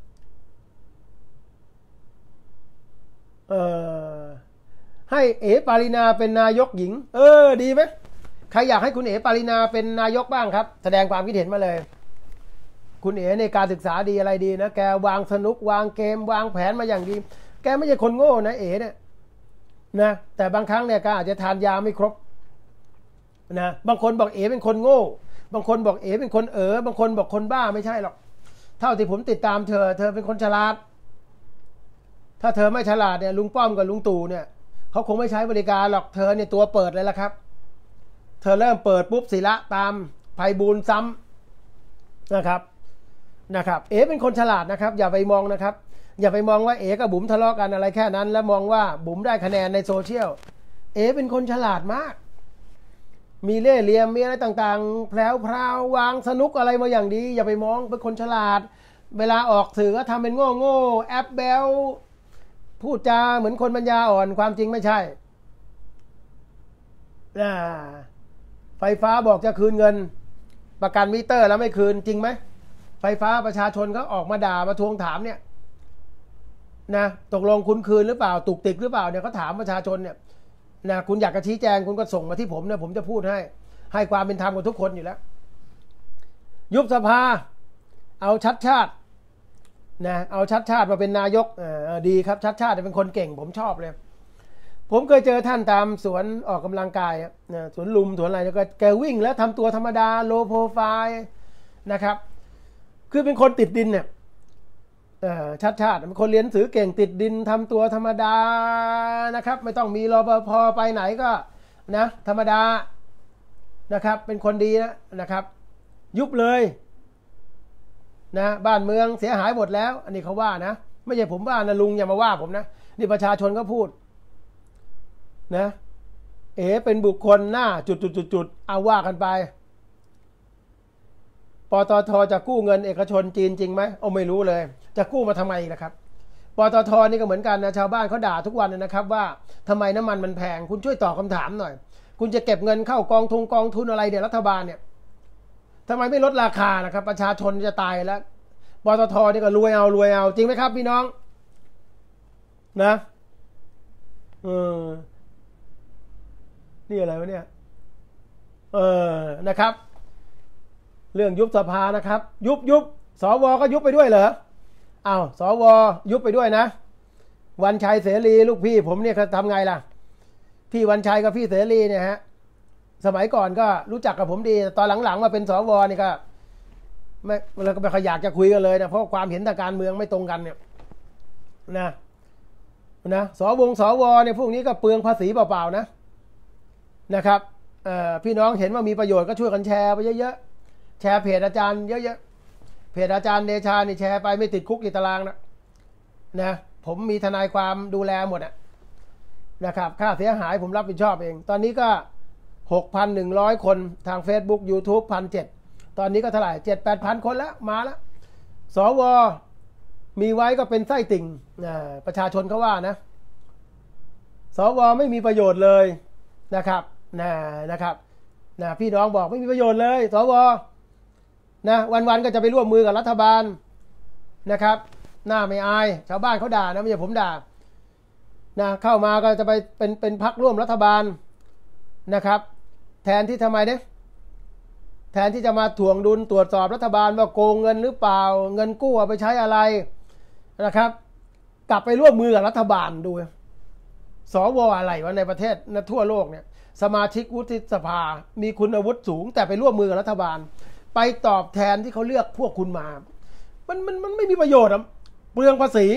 ให้เอ๋ปารินาเป็นนายกหญิงดีไหมใครอยากให้คุณเอ๋ปารินาเป็นนายกบ้างครับแสดงความคิดเห็นมาเลยคุณเอ๋ในการศึกษาดีอะไรดีนะแกวางสนุกวางเกมวางแผนมาอย่างดีแกไม่ใช่คนโง่นะเอ๋เนี่ยนะแต่บางครั้งเนี่ยแกอาจจะทานยาไม่ครบนะบางคนบอกเอ๋เป็นคนโง่บางคนบอกเอ๋เป็นคนบางคนบอกคนบ้าไม่ใช่หรอกเท่าที่ผมติดตามเธอเป็นคนฉลาดถ้าเธอไม่ฉลาดเนี่ยลุงป้อมกับลุงตู่เนี่ยเขาคงไม่ใช้บริการหรอกเธอเนี่ยตัวเปิดเลยละครับเธอเริ่มเปิดปุ๊บศิระตามไพบูลย์ซ้ำนะครับเอ๋เป็นคนฉลาดนะครับอย่าไปมองนะครับอย่าไปมองว่าเอ๋กับบุ๋มทะเลาะกันอะไรแค่นั้นแล้วมองว่าบุ๋มได้คะแนนในโซเชียลเอ๋เป็นคนฉลาดมากมีเล่ห์เหลี่ยมมีอะไรต่างๆแพรววางสนุกอะไรมาอย่างดีอย่าไปมองเป็นคนฉลาดเวลาออกสื่อก็ทำเป็นโง่แอปเบลพูดจาเหมือนคนปัญญาอ่อนความจริงไม่ใช่ไฟฟ้าบอกจะคืนเงินประกันมิเตอร์แล้วไม่คืนจริงไหมไฟฟ้าประชาชนก็ออกมาด่ามาทวงถามเนี่ยนะตกลงคุณคืนหรือเปล่าตุกติกหรือเปล่าเนี่ยเขาถามประชาชนเนี่ยนะคุณอยากจะชี้แจงคุณก็ส่งมาที่ผมเนี่ยผมจะพูดให้ความเป็นธรรมกับทุกคนอยู่แล้วยุบสภาเอาชัดชาตินะเอาชัดชาติมาเป็นนายกดีครับชัดชาติเป็นคนเก่งผมชอบเลยผมเคยเจอท่านตามสวนออกกำลังกายสวนลุมสวนอะไรแล้วก็แกวิ่งแล้วทำตัวธรรมดาโลโปรไฟล์นะครับคือเป็นคนติดดินเนี่ยชัดเป็นคนเรียนหนังสือเก่งติดดินทำตัวธรรมดานะครับไม่ต้องมีรปภไปไหนก็นะธรรมดานะครับเป็นคนดีนะครับยุบเลยนะบ้านเมืองเสียหายหมดแล้วอันนี้เขาว่านะไม่ใช่ผมว่านะลุงอย่ามาว่าผมนะนี่ประชาชนก็พูดนะเอ๋เป็นบุคคลหน้าจุดเอาว่ากันไปปตท.จะกู้เงินเอกชนจีนจริงไหมไม่รู้เลยจะกู้มาทำไมล่ะครับปตท.นี่ก็เหมือนกันนะชาวบ้านเขาด่าทุกวันนะครับว่าทำไมน้ำมันมันแพงคุณช่วยตอบคำถามหน่อยคุณจะเก็บเงินเข้ากองทุนอะไรเดี๋ยวรัฐบาลเนี่ยทำไมไม่ลดราคานะครับประชาชนจะตายแล้วปตท.นี่ก็รวยเอาจริงไหมครับพี่น้องนะนี่อะไรวะเนี่ยนะครับเรื่องยุบสภานะครับยุบสวก็ยุบไปด้วยเหรอสวยุบไปด้วยนะวันชัยเสรีลูกพี่ผมเนี่ยเขาทำไงล่ะพี่วันชัยกับพี่เสรีเนี่ยฮะสมัยก่อนก็รู้จักกับผมดีตอนหลังๆมาเป็นสวนี่ก็ไม่เราก็ไม่ค่อยอยากจะคุยกันเลยนะเพราะความเห็นทางการเมืองไม่ตรงกันเนี่ยนะสวเนี่ยพวกนี้ก็เปลืองภาษีเปล่าๆนะครับพี่น้องเห็นว่ามีประโยชน์ก็ช่วยกันแชร์ไปเยอะๆแชร์เพจอาจารย์เยอะๆเพจอาจารย์เดชานี่แชร์ไปไม่ติดคุกติดตารางนะผมมีทนายความดูแลหมดนะครับค่าเสียหายผมรับผิดชอบเองตอนนี้ก็ 6,100 คนทาง Facebook YouTube 1,700ตอนนี้ก็เท่าไหร่ 7-8,000 คนแล้วมาแล้วสวมีไว้ก็เป็นไส้ติ่งประชาชนเขาว่านะสวไม่มีประโยชน์เลยนะครับพี่น้องบอกไม่มีประโยชน์เลยสวนะวันๆก็จะไปร่วมมือกับรัฐบาลนะครับหน้าไม่อายชาวบ้านเขาด่านะไม่ใช่ผมด่านะเข้ามาก็จะไปเป็นพรรคร่วมรัฐบาลนะครับแทนที่จะมาถ่วงดุลตรวจสอบรัฐบาลว่าโกงเงินหรือเปล่าเงินกู้เอาไปใช้อะไรนะครับกลับไปร่วมมือกับรัฐบาลดูสวอะไรวะในประเทศทั่วโลกเนี่ยสมาชิกวุฒิสภามีคุณอาวุธสูงแต่ไปร่วมมือกับรัฐบาลไปตอบแทนที่เขาเลือกพวกคุณมามันไม่มีประโยชน์เปลืองภาษี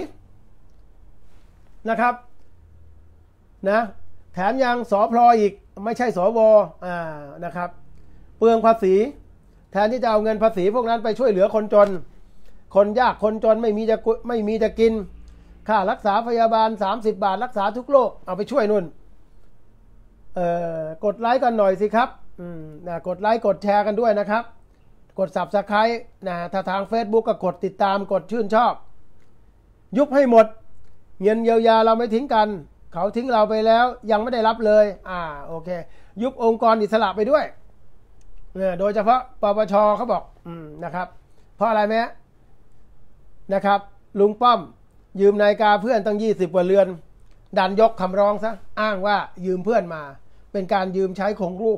นะครับนะแถมยังสพลอีกไม่ใช่สวนะครับเปลืองภาษีแทนที่จะเอาเงินภาษีพวกนั้นไปช่วยเหลือคนจนคนยากคนจนไม่มีจะกินค่ารักษาพยาบาล30 บาทรักษาทุกโรคเอาไปช่วยนุ่นกดไลค์กันหน่อยสิครับกดไลค์กดแชร์กันด้วยนะครับกด Subscribe นะถ้าทาง Facebook ก็กดติดตามกดชื่นชอบยุบให้หมดเงินเยียวยาเราไม่ทิ้งกันเขาทิ้งเราไปแล้วยังไม่ได้รับเลยโอเคยุบองค์กรอิสระไปด้วยโดยเฉพาะปปชเขาบอกนะครับเพราะอะไรไหมนะครับลุงป้อมยืมนาฬิกาเพื่อนตั้ง20 กว่าเรือนดันยกคำร้องซะอ้างว่ายืมเพื่อนมาเป็นการยืมใช้ของรูป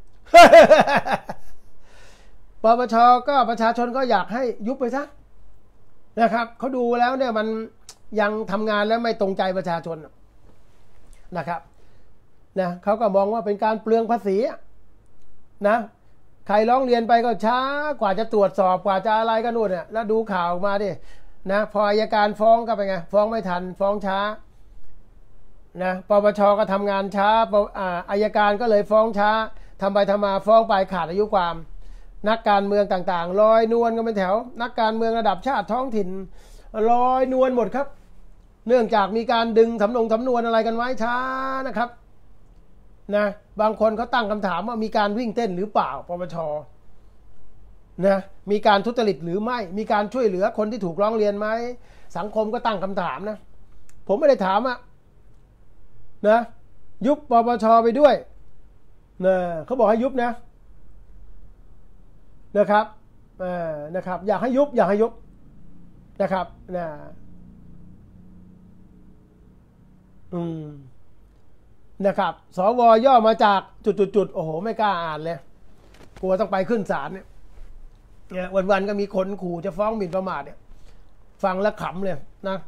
ปปชก็ประชาชนก็อยากให้ยุบไปซะนะครับเขาดูแล้วเนี่ยมันยังทำงานแล้วไม่ตรงใจประชาชนนะครับนะเขาก็มองว่าเป็นการเปลืองภาษีนะใครร้องเรียนไปก็ช้ากว่าจะตรวจสอบกว่าจะอะไรกันนู่นเนี่ยแล้วดูข่าวมาดินะพออัยการฟ้องก็ไปไงฟ้องไม่ทันฟ้องช้านะปปชก็ทำงานช้าอัยการก็เลยฟ้องช้าทำไปทำมาฟ้องไปขาดอายุความนักการเมืองต่างๆลอยนวลกันเป็นแถวนักการเมืองระดับชาติท้องถิ่นลอยนวลหมดครับเนื่องจากมีการดึงสำนวนอะไรกันไว้ช้านะครับนะบางคนเขาตั้งคำถามว่ามีการวิ่งเต้นหรือเปล่าปปชนะมีการทุจริตหรือไม่มีการช่วยเหลือคนที่ถูกร้องเรียนไหมสังคมก็ตั้งคำถามนะผมไม่ได้ถามนะยุบปปชไปด้วยนะเขาบอกให้ยุบนะครับนะครับอยากให้ยุบนะครับนะครับสวย่อมาจากจุดโอ้โหไม่กล้าอ่านเลยกลัวต้องไปขึ้นศาลเนี่ยวันๆก็มีคนขู่จะฟ้องหมิ่นประมาทเนี่ยฟังแล้วขำเลยนะ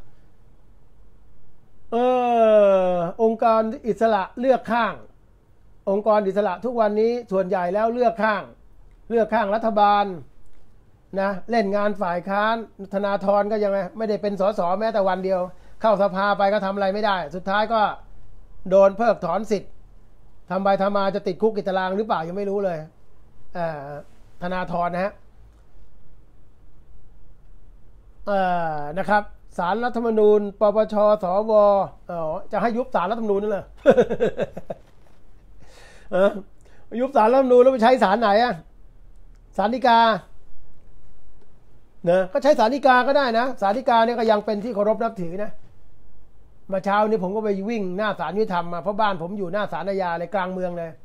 องค์กรอิสระเลือกข้างองค์กรอิสระทุกวันนี้ส่วนใหญ่แล้วเลือกข้างรัฐบาลนะเล่นงานฝ่ายค้านธนาธรก็ยังไม่ได้เป็นสสแม้แต่วันเดียวเข้าสภาไปก็ทำอะไรไม่ได้สุดท้ายก็โดนเพิกถอนสิทธิ์ทำไปทำมาจะติดคุกติดตารางหรือเปล่ายังไม่รู้เลยธนาธรนะฮะนะครับศาลรัฐธรรมนูญปปชสวจะให้ยุบศาลรัฐธรรมนูญนั่นเหรอ ยุบศาลรัฐธรรมนูญแล้วไปใช้ศาลไหนศาลฎีกานะก็ใช้ศาลฎีกาก็ได้นะศาลฎีกาเนี่ยก็ยังเป็นที่เคารพนับถือนะมาเช้านี้ผมก็ไปวิ่งหน้าศาลยุติธรรมมาเพราะบ้านผมอยู่หน้าศาลอาญาเลยกลางเมืองเลย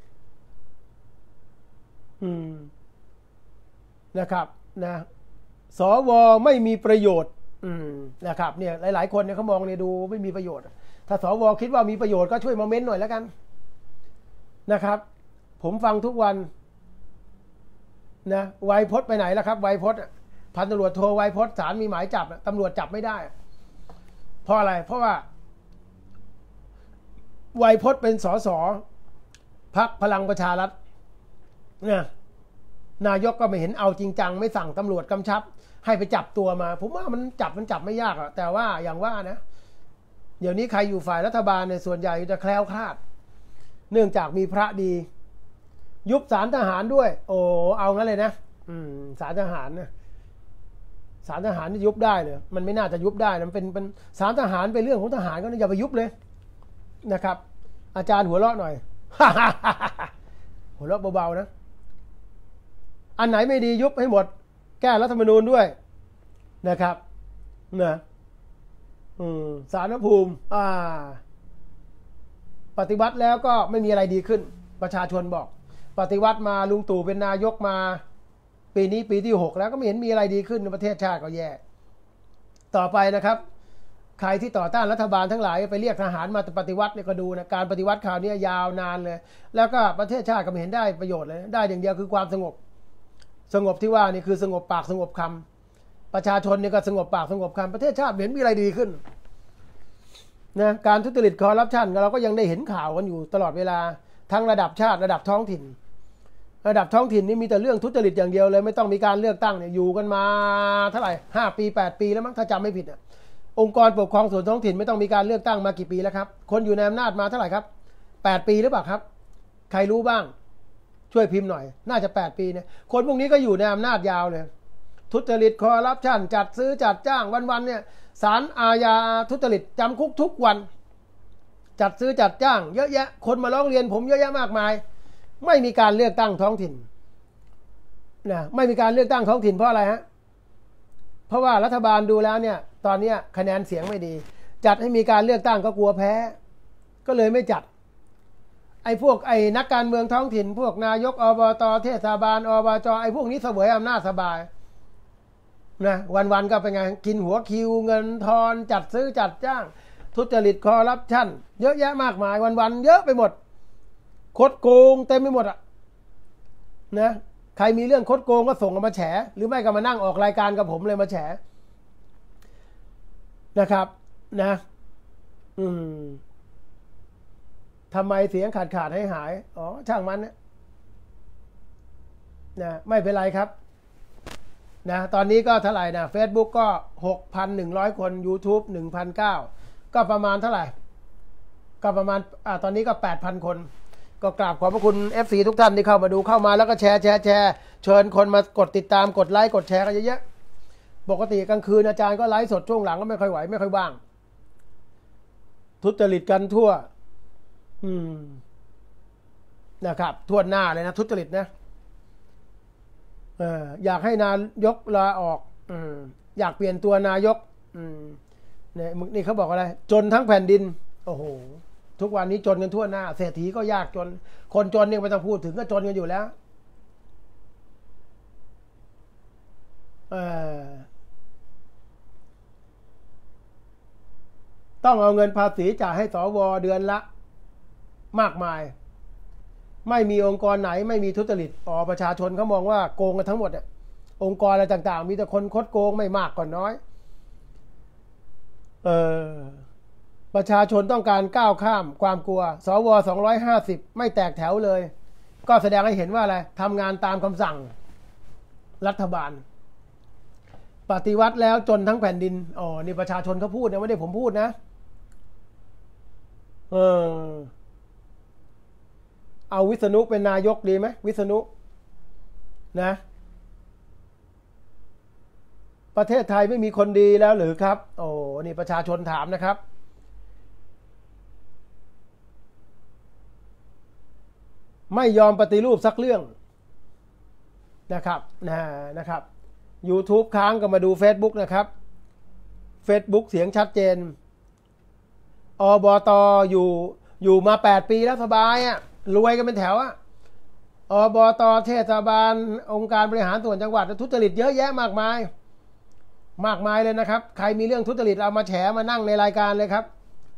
นะครับนะสวไม่มีประโยชน์นะครับเนี่ยหลายๆคนเนี่ยเขามองเนี่ยดูไม่มีประโยชน์ถ้าสวคิดว่ามีประโยชน์ก็ช่วยมาเม้นหน่อยแล้วกันนะครับผมฟังทุกวันนะไวยพจน์ไปไหนแล้วครับไวยพจน์พันตำรวจโทไวยพจน์ศาลมีหมายจับตำรวจจับไม่ได้เพราะอะไรเพราะว่าไวยพจน์เป็นสสพรรคพลังประชารัฐเนี่ยนายกก็ไม่เห็นเอาจริงจังไม่สั่งตำรวจกำชับให้ไปจับตัวมาผมว่ามันจับไม่ยากแต่ว่าอย่างว่านะเดี๋ยวนี้ใครอยู่ฝ่ายรัฐบาลเนี่ยส่วนใหญ่จะแคล้วคลาดเนื่องจากมีพระดียุบศาลทหารด้วยโอ้เอางั้นเลยนะศาลทหารนะศาลทหารนี่ยุบได้เลยมันไม่น่าจะยุบได้มันเป็นศาลทหารเป็นเรื่องของทหารก็อย่าไปยุบเลยนะครับอาจารย์หัวเราะหน่อย หัวเราะเบาๆนะอันไหนไม่ดียุบให้หมดแก้รัฐธรรมนูญด้วยนะครับนะศาลพระภูมิปฏิวัติแล้วก็ไม่มีอะไรดีขึ้นประชาชนบอกปฏิวัติมาลุงตู่เป็นนายกมาปีนี้ปีที่6แล้วก็ไม่เห็นมีอะไรดีขึ้นในประเทศชาติก็แย่ต่อไปนะครับใครที่ต่อต้านรัฐบาลทั้งหลายไปเรียกทหารมาปฏิวัติเนี่ยก็ดูนะการปฏิวัติคราวนี้ยาวนานเลยแล้วก็ประเทศชาติก็ไม่เห็นได้ประโยชน์เลยได้อย่างเดียวคือความสงบที่ว่านี่คือสงบปากสงบคำประชาชนเนี่ยก็สงบปากสงบคำประเทศชาติไม่เห็นมีอะไรดีขึ้นนะการทุจริตคอร์รัปชันเราก็ยังได้เห็นข่าวกันอยู่ตลอดเวลาทั้งระดับชาติระดับท้องถิ่นนี่มีแต่เรื่องทุจริตอย่างเดียวเลยไม่ต้องมีการเลือกตั้งเนี่ยอยู่กันมาเท่าไหร่5 ปี8 ปีแล้วมั้งถ้าจำไม่ผิดองค์กรปกครองส่วนท้องถิ่นไม่ต้องมีการเลือกตั้งมากี่ปีแล้วครับคนอยู่ในอำนาจมาเท่าไหร่ครับ8 ปีหรือเปล่าครับใครรู้บ้างช่วยพิมพ์หน่อยน่าจะ8 ปีเนี่ยคนพวกนี้ก็อยู่ในอำนาจยาวเลยทุจริตคอร์รัปชันจัดซื้อจัดจ้างวันๆเนี่ยศาลอาญาทุจริตจำคุกทุกวันจัดซื้อจัดจ้างเยอะแยะคนมาร้องเรียนผมเยอะแยะมากมายไม่มีการเลือกตั้งท้องถิ่นนะไม่มีการเลือกตั้งท้องถิ่นเพราะอะไรฮะเพราะว่ารัฐบาลดูแล้วเนี่ยตอนนี้คะแนนเสียงไม่ดีจัดให้มีการเลือกตั้งก็กลัวแพ้ก็เลยไม่จัดไอ้พวกไอ้นักการเมืองท้องถิ่นพวกนายกอบตเทศบาลอบจไอ้พวกนี้เสวยอำนาจสบายนะวันๆก็เป็นไงกินหัวคิวเงินทอนจัดซื้อจัดจ้างทุจริตคอร์รัปชันเยอะแยะมากมายวันๆเยอะไปหมดคดโกงเต็มไปหมดอะนะใครมีเรื่องคดโกงก็ส่งมาแฉหรือไม่ก็มานั่งออกรายการกับผมเลยมาแฉนะครับนะทำไมเสียงขาดหายอ๋อช่างมันนะไม่เป็นไรครับนะตอนนี้ก็เท่าไหร่นะ Facebook ก็ 6,100 คน YouTube 1,900 ก็ประมาณเท่าไหร่ก็ประมาณตอนนี้ก็ 8,000 คนก็กราบขอบพระคุณ FC ทุกท่านที่เข้ามาดูเข้ามาแล้วก็แชร์เชิญคนมากดติดตามกดไลค์กดแชร์กันเยอะๆปกติกลางคืนอาจารย์ก็ไลฟ์สดช่วงหลังก็ไม่ค่อยไหวไม่ค่อยว่างทุจริตกันทั่วนะครับทั่วหน้าเลยนะทุจริตนะอยากให้นายกลาออกอยากเปลี่ยนตัวนายกเนี่ยนี่เขาบอกอะไรจนทั้งแผ่นดินโอ้โหทุกวันนี้จนกันทั่วหน้าเศรษฐีก็ยากจนคนจนเนี่ยไม่ต้องพูดถึงก็จนกันอยู่แล้วต้องเอาเงินภาษีจ่ายให้สวเดือนละมากมายไม่มีองค์กรไหนไม่มีทุจริตประชาชนเขามองว่าโกงกันทั้งหมดเนี่ยองค์กรอะไรต่างๆมีแต่คนคดโกงไม่มากก็น้อยประชาชนต้องการก้าวข้ามความกลัวสว250ไม่แตกแถวเลยก็แสดงให้เห็นว่าอะไรทำงานตามคำสั่งรัฐบาลปฏิวัติแล้วจนทั้งแผ่นดินนี่ประชาชนเขาพูดนะไม่ได้ผมพูดนะเอาวิษณุเป็นนายกดีไหมวิษณุนะประเทศไทยไม่มีคนดีแล้วหรือครับนี่ประชาชนถามนะครับไม่ยอมปฏิรูปสักเรื่องนะครับนะครับ YouTube ค้างก็มาดู Facebook นะครับ Facebook เสียงชัดเจนอบตอยู่มา8 ปีแล้วสบายรวยกันเป็นแถวอบตเทศบาลองค์การบริหารส่วนจังหวัดทุจริตเยอะแยะมากมายเลยนะครับใครมีเรื่องทุจริตเอามาแฉมานั่งในรายการเลยครับ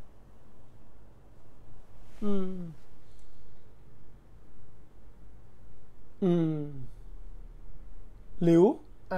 หลิว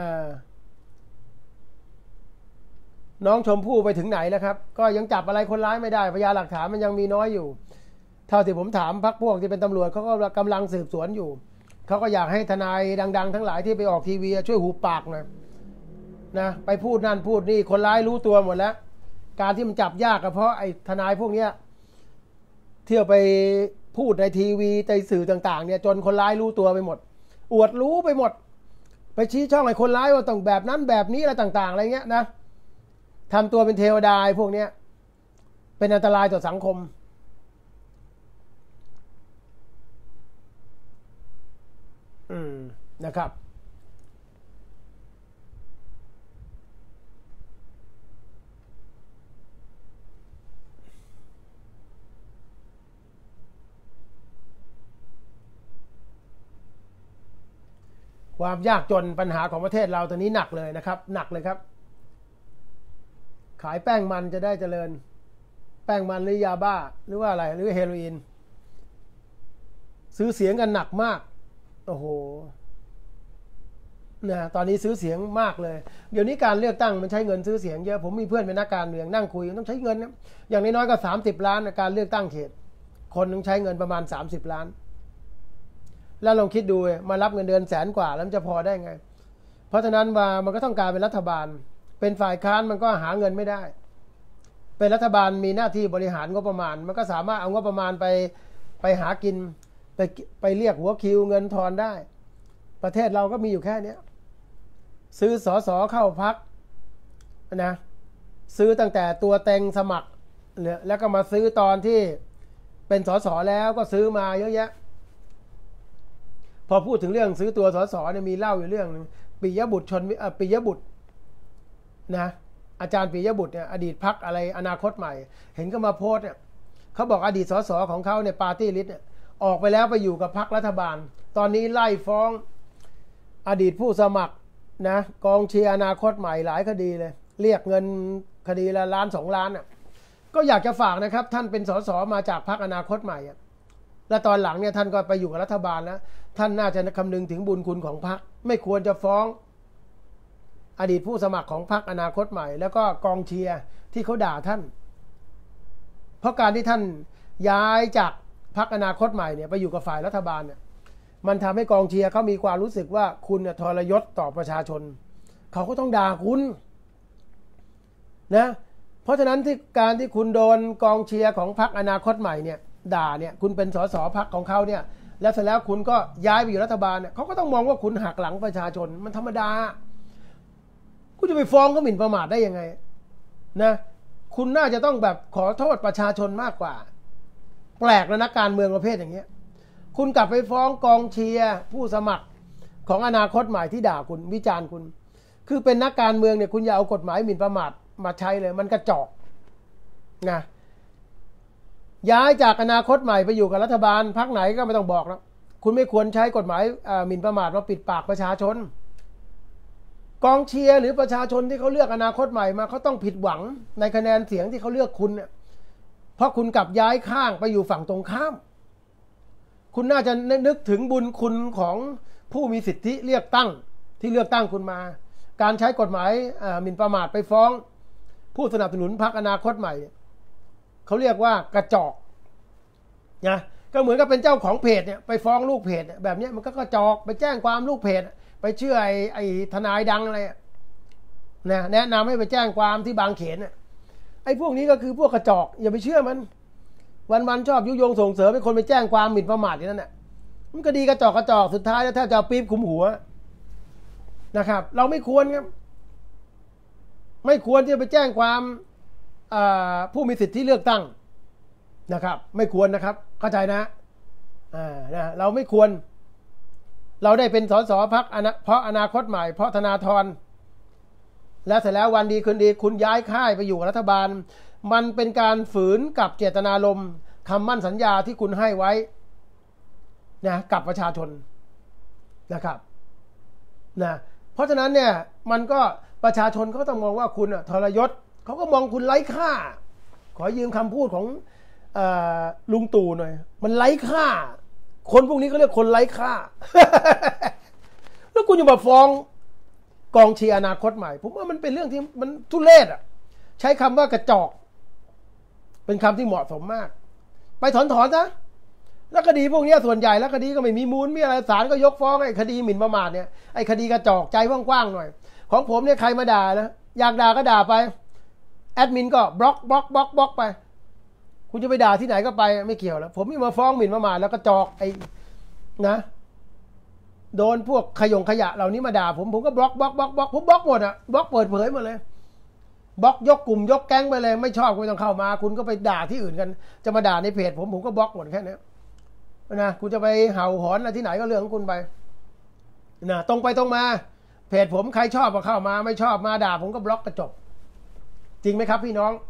น้องชมพู่ไปถึงไหนแล้วครับก็ยังจับอะไรคนร้ายไม่ได้พยานหลักฐานมันยังมีน้อยอยู่เท่าที่ผมถามพรรคพวกที่เป็นตำรวจเขาก็กำลังสืบสวนอยู่เขาก็อยากให้ทนายดังๆทั้งหลายที่ไปออกทีวีช่วยหูปากหน่อยนะไปพูดนั่นพูดนี่คนร้ายรู้ตัวหมดแล้วการที่มันจับยากก็เพราะไอ้ทนายพวกเนี้ยเที่ยวไปพูดในทีวีในสื่อต่างๆเนี่ยจนคนร้ายรู้ตัวไปหมดอวดรู้ไปหมดไปชี้ช่องให้คนร้ายว่าต้องแบบนั้นแบบนี้อะไรต่างๆอะไรเงี้ยนะทำตัวเป็นเทวดาพวกเนี้ยเป็นอันตรายต่อสังคมนะครับความยากจนปัญหาของประเทศเราตอนนี้หนักเลยนะครับหนักเลยครับขายแป้งมันจะได้เจริญแป้งมันหรือยาบ้าหรือว่าอะไรหรือเฮโรอีนซื้อเสียงกันหนักมากโอ้โหนะตอนนี้ซื้อเสียงมากเลยเดี๋ยวนี้การเลือกตั้งมันใช้เงินซื้อเสียงเยอะผมมีเพื่อนเป็นนักการเมืองนั่งคุยต้องใช้เงินนะอย่างน้อยๆก็30 ล้านในการเลือกตั้งเขตคนนึงใช้เงินประมาณ30 ล้านแล้วลองคิดดูมารับเงินเดือน100,000 กว่าแล้วจะพอได้ไงเพราะฉะนั้นว่ามันก็ต้องการเป็นรัฐบาลเป็นฝ่ายค้านมันก็หาเงินไม่ได้เป็นรัฐบาลมีหน้าที่บริหารงบประมาณมันก็สามารถเอางบประมาณไปหากินไปเรียกหัวคิวเงินทอนได้ประเทศเราก็มีอยู่แค่นี้ซื้อสสเข้าพรรคนะซื้อตั้งแต่ตัวเต็งสมัครแล้วก็มาซื้อตอนที่เป็นสสแล้วก็ซื้อมาเยอะแยะพอพูดถึงเรื่องซื้อตัวสสเนี่ยมีเล่าอยู่เรื่องนึงปิยบุตรปิยบุตรนะอาจารย์ปิยบุตรเนี่ยอดีตพรรคอะไรอนาคตใหม่เห็นก็มาโพสเนี่ยเขาบอกอดีตสสของเขาเนี่ยปาร์ตี้ลิสต์เนี่ยออกไปแล้วไปอยู่กับพรรครัฐบาลตอนนี้ไล่ฟ้องอดีตผู้สมัครนะกองเชียร์อนาคตใหม่หลายคดีเลยเรียกเงินคดีละล้าน2 ล้านอ่ะก็อยากจะฝากนะครับท่านเป็นสสมาจากพรรคอนาคตใหม่และตอนหลังเนี่ยท่านก็ไปอยู่กับรัฐบาลแล้วท่านน่าจะคำนึงถึงบุญคุณของพรรคไม่ควรจะฟ้องอดีตผู้สมัครของพรรคอนาคตใหม่แล้วก็กองเชียร์ที่เขาด่าท่านเพราะการที่ท่านย้ายจากพรรคอนาคตใหม่เนี่ยไปอยู่กับฝ่ายรัฐบาลเนี่ยมันทำให้กองเชียร์เขามีความรู้สึกว่าคุณเนี่ยทรยศต่อประชาชนเขาก็ต้องด่าคุณนะเพราะฉะนั้นที่การที่คุณโดนกองเชียร์ของพรรคอนาคตใหม่เนี่ยด่าเนี่ยคุณเป็นสสพรรคของเขาเนี่ยแล้วเสร็จแล้วคุณก็ย้ายไปอยู่รัฐบาลเนี่ยเขาก็ต้องมองว่าคุณหักหลังประชาชนมันธรรมดาคุณจะไปฟ้องเขาหมิ่นประมาทได้ยังไงนะคุณน่าจะต้องแบบขอโทษประชาชนมากกว่าแปลกนะนักการเมืองประเภทอย่างเงี้ยคุณกลับไปฟ้องกองเชียร์ผู้สมัครของอนาคตใหม่ที่ด่าคุณวิจารณ์คุณคือเป็นนักการเมืองเนี่ยคุณอย่าเอากฎหมายหมิ่นประมาทมาใช้เลยมันกระจอกนะย้ายจากอนาคตใหม่ไปอยู่กับรัฐบาลพรรคไหนก็ไม่ต้องบอกแล้วคุณไม่ควรใช้กฎหมายหมิ่นประมาทมาปิดปากประชาชนกองเชียร์หรือประชาชนที่เขาเลือกอนาคตใหม่มาเขาต้องผิดหวังในคะแนนเสียงที่เขาเลือกคุณเนี่ยเพราะคุณกลับย้ายข้างไปอยู่ฝั่งตรงข้ามคุณน่าจะนึกถึงบุญคุณของผู้มีสิทธิเลือกตั้งที่เลือกตั้งคุณมาการใช้กฎหมายหมิ่นประมาทไปฟ้องผู้สนับสนุนพรรคอนาคตใหม่เขาเรียกว่ากระจอกนะก็เหมือนกับเป็นเจ้าของเพจเนี่ยไปฟ้องลูกเพจแบบนี้มันก็กระจอกไปแจ้งความลูกเพจไปเชื่อไอ้ทนายดังอะไรนะแนะนำให้ไปแจ้งความที่บางเขนไอ้พวกนี้ก็คือพวกกระจอกอย่าไปเชื่อมันวันๆชอบยุยงส่งเสริมให้คนไปแจ้งความหมิ่นประมาทอย่างนั้นน่ะมันก็ดีกระจอกสุดท้ายแล้วถ้าจะเอาปี๊บคุมหัวนะครับเราไม่ควรครับไม่ควรที่จะไปแจ้งความผู้มีสิทธิเลือกตั้งนะครับไม่ควรนะครับเข้าใจนะเราไม่ควรเราได้เป็นสสพรรคเพราะอนาคตใหม่เพราะธนาธรแล้วเสร็จแล้ววันดีคืนดีคุณย้ายค่ายไปอยู่รัฐบาลมันเป็นการฝืนกับเจตนารมณ์คำมั่นสัญญาที่คุณให้ไว้นะกับประชาชนนะครับนะเพราะฉะนั้นเนี่ยมันก็ประชาชนเขาต้องมองว่าคุณทรยศเขาก็มองคุณไร้ค่าขอยืมคำพูดของลุงตู่หน่อยมันไร้ค่าคนพวกนี้เขาเรียกคนไร้ค่า แล้วคุณจะมาฟ้องกองเชียร์อนาคตใหม่ผมว่ามันเป็นเรื่องที่มันทุเรศใช้คำว่ากระจอกเป็นคำที่เหมาะสมมากไปถอนซะแล้วคดีพวกนี้ส่วนใหญ่แล้วคดีก็ไม่มีมูลไม่อะไรศาลก็ยกฟ้องไอ้คดีหมิ่นประมาทเนี่ยไอ้คดีกระจอกใจกว้างๆหน่อยของผมเนี่ยใครมาด่านะอยากด่าก็ด่าไปแอดมินก็บล็อกไปคุณจะไปด่าที่ไหนก็ไปไม่เกี่ยวแล้วผมไม่มาฟ้องหมิ่นประมาทแล้วก็จอกไอ้นะโดนพวกขยะเหล่านี้มาด่าผมก็บล็อกผมบล็อกหมดบล็อกเปิดเผยหมดเลยบล็อกยกกลุ่มยกแก๊งไปเลยไม่ชอบไม่ต้องเข้ามาคุณก็ไปด่าที่อื่นกันจะมาด่าในเพจผมก็บล็อกหมดแค่นี้นะคุณจะไปเห่าหอนอะไรที่ไหนก็เรื่องของคุณไปนะตรงไปตรงมาเพจผมใครชอบก็เข้ามาไม่ชอบมาด่าผมก็บล็อกก็จบจริงไหมครับพี่น้อง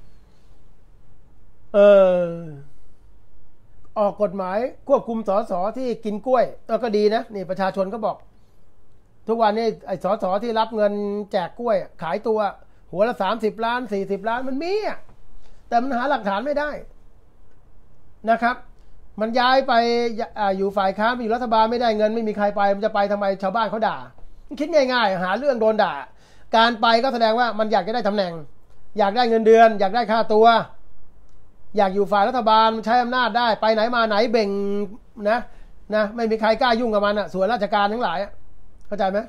ออกกฎหมายควบคุมสสที่กินกล้วยก็ดีนะนี่ประชาชนก็บอกทุกวันนี้ไอ้สสที่รับเงินแจกกล้วยขายตัวหัวละ30 ล้าน40 ล้านมันมีแต่มันหาหลักฐานไม่ได้นะครับมันย้ายไปอยู่ฝ่ายค้านไปอยู่รัฐบาลไม่ได้เงินไม่มีใครไปมันจะไปทำไมชาวบ้านเขาด่าคิดง่ายๆหาเรื่องโดนด่าการไปก็แสดงว่ามันอยากจะได้ตำแหน่งอยากได้เงินเดือนอยากได้ค่าตัวอยากอยู่ฝ่ายรัฐบาลใช้อำนาจได้ไปไหนมาไหนเบ่งนะไม่มีใครกล้ายุ่งกับมันส่วนราชการทั้งหลายเข้าใจไหม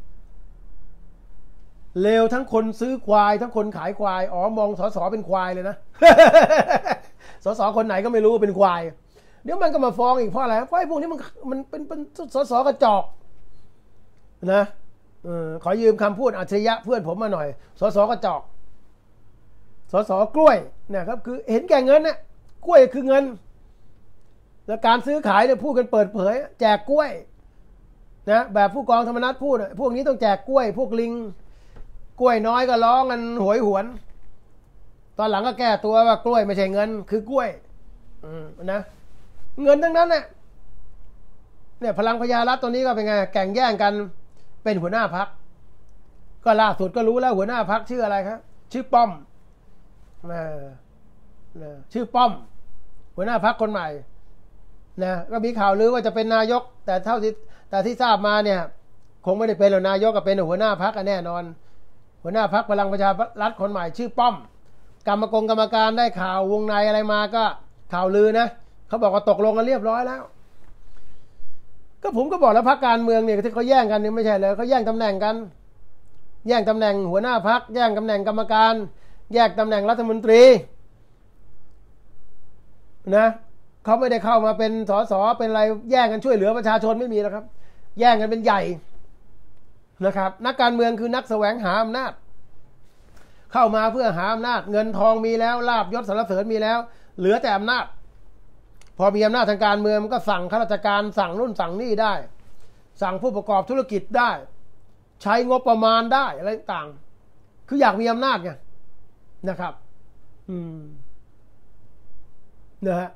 เลวทั้งคนซื้อควายทั้งคนขายควายมองสสเป็นควายเลยนะ สสคนไหนก็ไม่รู้เป็นควายเดี๋ยวมันก็มาฟ้องอีกเพราะอะไรเพราะไอ้พวกนี้มันเป็นสสกระจอกนะขอยืมคำพูดอัจฉริยะเพื่อนผมมาหน่อยสสกระจอกสสกล้วยนะครับคือเห็นแก่เงินน่ะกล้วยคือเงินแล้วการซื้อขายเนี่ยพูดกันเปิดเผยแจกกล้วยนะแบบผู้กองธรรมนัสพูดพวกนี้ต้องแจกกล้วยพวกลิงกล้วยน้อยก็ร้องกันโหยหวนตอนหลังก็แก้ตัวว่ากล้วยไม่ใช่เงินคือกล้วยนะเงินทั้งนั้นเนี่ยพลังพญารัฐตัวนี้ก็เป็นไงแข่งแย่งกันเป็นหัวหน้าพรรคก็ล่าสุดก็รู้แล้วหัวหน้าพรรคชื่ออะไรครับชื่อป้อมชื่อป้อมหัวหน้าพรรคคนใหม่นะก็มีข่าวลือว่าจะเป็นนายกแต่ที่ทราบมาเนี่ยคงไม่ได้เป็นหรอกนายกก็เป็นหัวหน้าพรรคแน่นอนหัวหน้าพรรคพลังประชารัฐคนใหม่ชื่อป้อมกรรมการได้ข่าววงในอะไรมาก็ข่าวลือนะเขาบอกว่าตกลงกันเรียบร้อยแล้วก็ผมก็บอกแล้วพรรคการเมืองเนี่ยที่เขาแย่งกันนี่ไม่ใช่เลยเขาแย่งตำแหน่งกันแย่งตำแหน่งหัวหน้าพรรคแย่งตำแหน่งกรรมการแย่งตำแหน่งรัฐมนตรีนะเขาไม่ได้เข้ามาเป็นสสเป็นอะไรแย่งกันช่วยเหลือประชาชนไม่มีแล้วครับแย่งกันเป็นใหญ่นะครับนักการเมืองคือนักแสวงหาอำนาจเข้ามาเพื่อหาอำนาจเงินทองมีแล้วลาภยศสรรเสริญมีแล้วเหลือแต่อำนาจพอมีอำนาจทางการเมืองมันก็สั่งข้าราชการสั่งนู่นสั่งนี่ได้สั่งผู้ประกอบธุรกิจได้ใช้งบประมาณได้อะไรต่างคืออยากมีอำนาจไงนะครับนะฮะ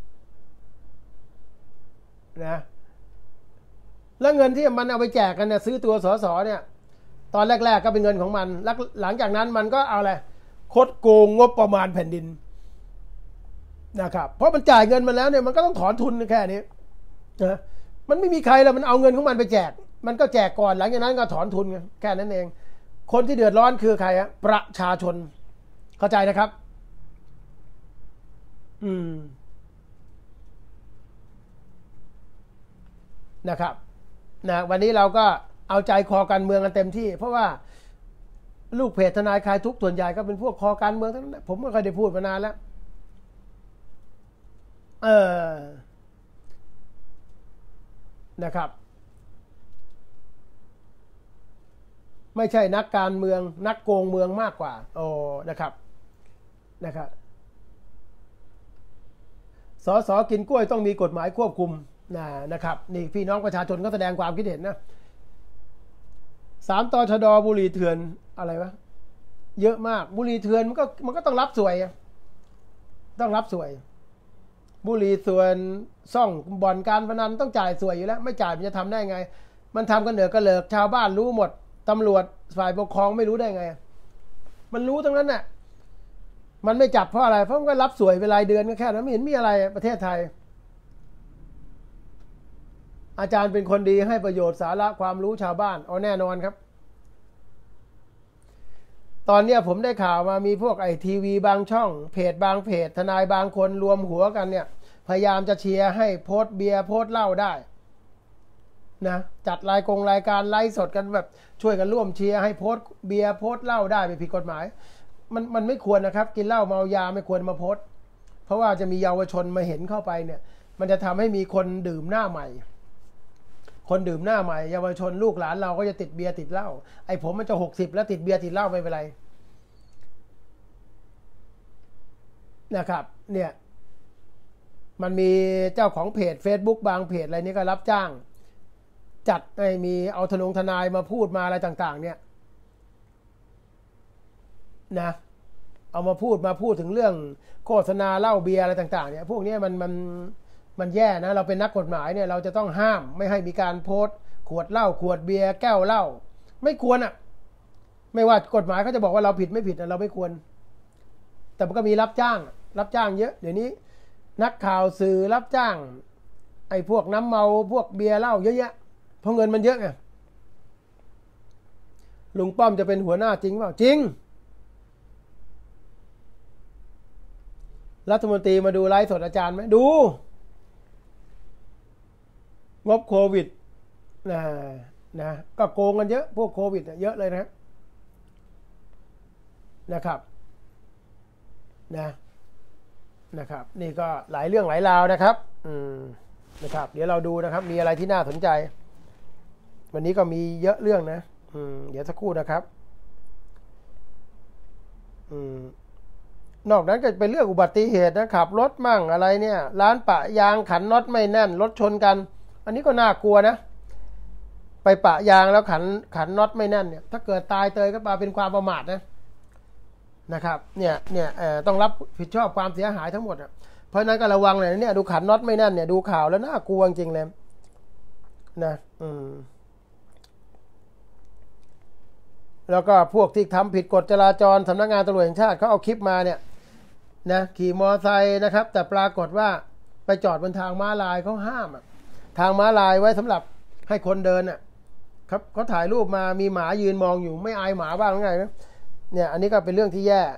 นะแล้วเงินที่มันเอาไปแจกกันเนี่ยซื้อตัวสสเนี่ยตอนแรกๆก็เป็นเงินของมันหลังจากนั้นมันก็เอาอะไรคดโกงงบประมาณแผ่นดินนะครับเพราะมันจ่ายเงินมาแล้วเนี่ยมันก็ต้องถอนทุนแค่นี้นะมันไม่มีใครแล้วมันเอาเงินของมันไปแจกมันก็แจกก่อนหลังจากนั้นก็ถอนทุนแค่นั้นเองคนที่เดือดร้อนคือใครอะประชาชนเข้าใจนะครับนะครับนะวันนี้เราก็เอาใจคอการเมืองกันเต็มที่เพราะว่าลูกเพจทนายคลายทุกข์ส่วนใหญ่ก็เป็นพวกคอการเมืองทั้งนั้นผมไม่เคยได้พูดมานานแล้วนะครับไม่ใช่นักการเมืองนักโกงเมืองมากกว่านะครับสสกินกล้วยต้องมีกฎหมายควบคุมนะครับนี่พี่น้องประชาชนก็แสดงความคิดเห็นนะ3 ตชด.บุหรี่เถื่อนอะไรวะเยอะมากบุหรี่เถื่อนมันก็ต้องรับสวยต้องรับสวยบุหรี่ส่วนซ่องบ่อนการพนันต้องจ่ายสวยอยู่แล้วไม่จ่ายมันจะทำได้ไงมันทำกันเหนือกระเลิกชาวบ้านรู้หมดตำรวจฝ่ายปกครองไม่รู้ได้ไงมันรู้ทั้งนั้นน่ะมันไม่จับเพราะอะไรเพราะมันก็รับสวยเวลาเดือนก็แค่นั้นไม่เห็นมีอะไรประเทศไทยอาจารย์เป็นคนดีให้ประโยชน์สาระความรู้ชาวบ้านแน่นอนครับตอนนี้ผมได้ข่าวมามีพวกทีวีบางช่องเพจบางเพจทนายบางคนรวมหัวกันเนี่ยพยายามจะเชียร์ให้โพสต์เบียร์โพสต์เหล้าได้นะจัดรายการไลฟ์สดกันแบบช่วยกันร่วมเชียร์ให้โพสต์เบียร์โพสต์เหล้าได้ไม่ผิดกฎหมายมันไม่ควรนะครับกินเหล้าเมายาไม่ควรมาโพสต์เพราะว่าจะมีเยาวชนมาเห็นเข้าไปเนี่ยมันจะทำให้มีคนดื่มหน้าใหม่เยาวชนลูกหลานเราก็จะติดเบียร์ติดเหล้าผมมันจะ60แล้วติดเบียร์ติดเหล้าไม่เป็นไรนะครับเนี่ยมันมีเจ้าของเพจ Facebook บางเพจอะไรนี้ก็รับจ้างจัดให้มีเอาทนายมาพูดมาอะไรต่างๆเนี่ยนะเอามาพูดถึงเรื่องโฆษณาเหล้าเบียร์อะไรต่างๆเนี่ยพวกนี้มันแย่นะเราเป็นนักกฎหมายเนี่ยเราจะต้องห้ามไม่ให้มีการโพสต์ขวดเหล้าขวดเบียร์แก้วเหล้าไม่ควรไม่ว่ากฎหมายเขาจะบอกว่าเราผิดไม่ผิดเราไม่ควรแต่มันก็มีรับจ้างเยอะเดี๋ยวนี้นักข่าวสื่อรับจ้างพวกน้ำเมาพวกเบียร์เหล้าเยอะแยะเพราะเงินมันเยอะไงลุงป้อมจะเป็นหัวหน้าจริงเปล่าจริงรัฐมนตรีมาดูไลฟ์สดอาจารย์ไหมดูงบโควิดนะก็โกงกันเยอะพวกโควิดเยอะเลยนะครับนะครับนี่ก็หลายเรื่องหลายราวนะครับนะครับเดี๋ยวเราดูนะครับมีอะไรที่น่าสนใจวันนี้ก็มีเยอะเรื่องนะเดี๋ยวสักครู่นะครับนอกนั้นก็เป็นเรื่องอุบัติเหตุนะขับรถมั่งอะไรเนี่ยร้านปะยางขันน็อตไม่แน่นรถชนกันอันนี้ก็น่ากลัวนะไปปะยางแล้วขันน็อตไม่แน่นเนี่ยถ้าเกิดตายเตยก็มาเป็นความประมาทนะครับเนี่ยต้องรับผิดชอบความเสียหายทั้งหมดเพราะนั้นก็ระวังเลยเนี่ยดูขันน็อตไม่แน่นเนี่ยดูข่าวแล้วน่ากลัวจริงเลยนะแล้วก็พวกที่ทำผิดกฎจราจรสำนักงานตำรวจแห่งชาติเขาเอาคลิปมาเนี่ยนะขี่มอไซค์นะครับแต่ปรากฏว่าไปจอดบนทางม้าลายเขาห้ามทางม้าลายไว้สำหรับให้คนเดินครับเขาถ่ายรูปมามีหมายืนมองอยู่ไม่อายหมาบ้างหรือไงนะเนี่ยอันนี้ก็เป็นเรื่องที่แย่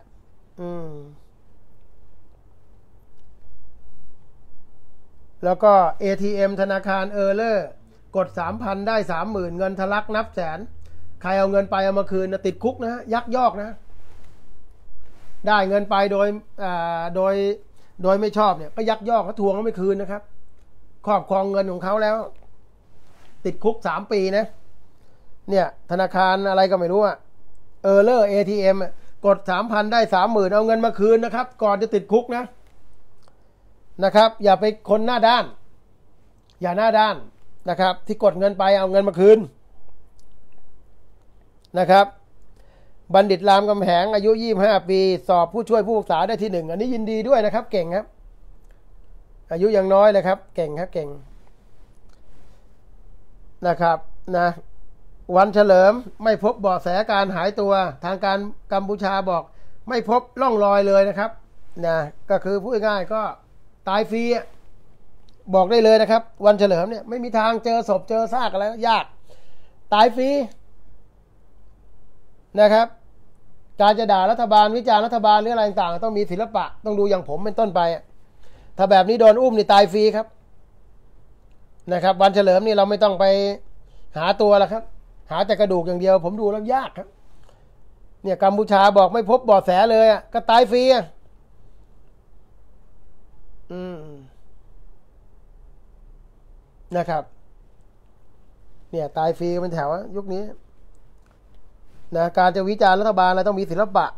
แล้วก็ ATM ธนาคารเลอร์กด 3,000 ได้ 30,000 เงินทะลักนับแสนใครเอาเงินไปเอามาคืนนะติดคุกนะยักยอกนะได้เงินไปโดยไม่ชอบเนี่ยก็ยักยอกเขาทวงก็ไม่คืนนะครับครอบครองเงินของเขาแล้วติดคุก3 ปีนะเนี่ยธนาคารอะไรก็ไม่รู้เลอร์ ATM กด 3,000 ได้ 30,000 เอาเงินมาคืนนะครับก่อนจะติดคุกนะครับอย่าไปคนหน้าด้านอย่าหน้าด้านนะครับที่กดเงินไปเอาเงินมาคืนนะครับบัณฑิตรามคำแหงอายุ25 ปีสอบผู้ช่วยผู้ศึกษาได้ที่1อันนี้ยินดีด้วยนะครับเก่งครับอายุยังน้อยเลยครับเก่งครับเก่งนะครับนะวันเฉลิมไม่พบเบาะแสการหายตัวทางการกัมพูชาบอกไม่พบร่องรอยเลยนะครับนะก็คือพูดง่ายๆก็ตายฟรีบอกได้เลยนะครับวันเฉลิมเนี่ยไม่มีทางเจอศพเจอซากอะไรยากตายฟรีนะครับการจะด่ารัฐบาลวิจารณ์รัฐบาลหรืออะไรต่างๆต้องมีศิลปะต้องดูอย่างผมเป็นต้นไปถ้าแบบนี้โดนอุ้มนี่ตายฟรีครับนะครับวันเฉลิมนี่เราไม่ต้องไปหาตัวแล้วครับหาแต่กระดูกอย่างเดียวผมดูแล้วยากครับเนี่ยกัมพูชาบอกไม่พบเบาะแสเลยก็ตายฟรีนะครับเนี่ยตายฟรีเป็นแถวยุคนี้นะการจะวิจารณ์รัฐบาลอะไรต้องมีศิลปะ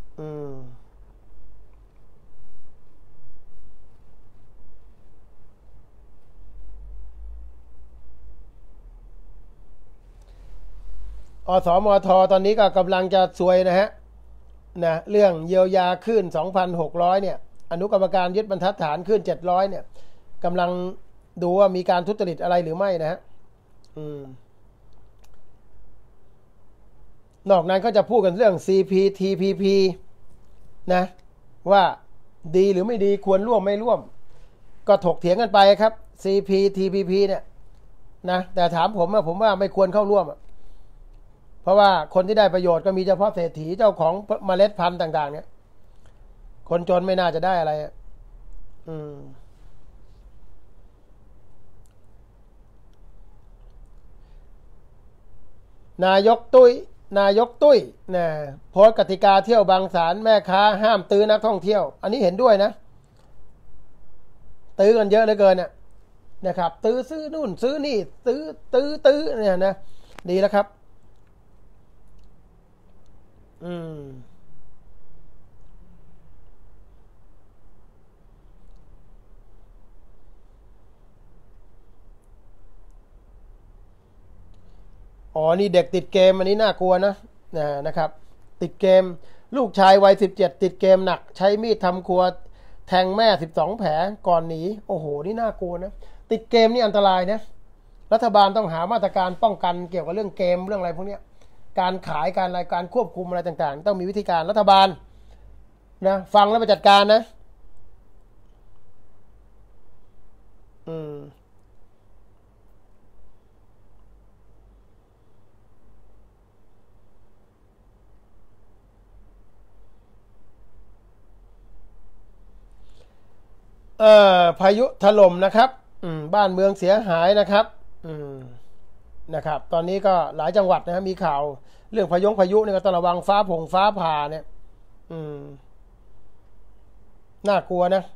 อสมทตอนนี้ก็กำลังจะซวยนะเรื่องเยียวยาขึ้น 2,600 เนี่ยอนุกรรมการยึดบรรทัดฐานขึ้น700เนี่ยกำลังดูว่ามีการทุจริตอะไรหรือไม่นอกนั้นก็จะพูดกันเรื่อง CPTPP นะว่าดีหรือไม่ดีควรร่วมไม่ร่วมก็ถกเถียงกันไปครับ CPTPP เนี่ยนะแต่ถามผมว่าไม่ควรเข้าร่วมเพราะว่าคนที่ได้ประโยชน์ก็มีเฉพาะเศรษฐีเจ้าของเมล็ดพันธุ์ต่างๆเนี่ยคนจนไม่น่าจะได้อะไรนายกตุ้ยนะโพสต์กติกาเที่ยวบางแสนแม่ค้าห้ามตื้อนักท่องเที่ยวอันนี้เห็นด้วยนะตื้อกันเยอะเหลือเกินนะครับตื้อซื้อนู่นซื้อนี่ตื้อเนี่ยนะดีแล้วครับนี่เด็กติดเกมอันนี้น่ากลัวนะครับติดเกมลูกชายวัย17ติดเกมหนักใช้มีดทำครัวแทงแม่12แผลก่อนหนีโอ้โหนี่น่ากลัวนะติดเกมนี่อันตรายนะรัฐบาลต้องหามาตรการป้องกันเกี่ยวกับเรื่องเกมเรื่องอะไรพวกนี้การขายการรายการควบคุมอะไรต่างๆต้องมีวิธีการรัฐบาลนะฟังแล้วไปจัดการนะพายุถล่มนะครับบ้านเมืองเสียหายนะครับนะครับตอนนี้ก็หลายจังหวัดมีข่าวเรื่องพายุเนี่ยก็ต้องระวังฟ้าผ่าเนี่ยน่ากลัวนะ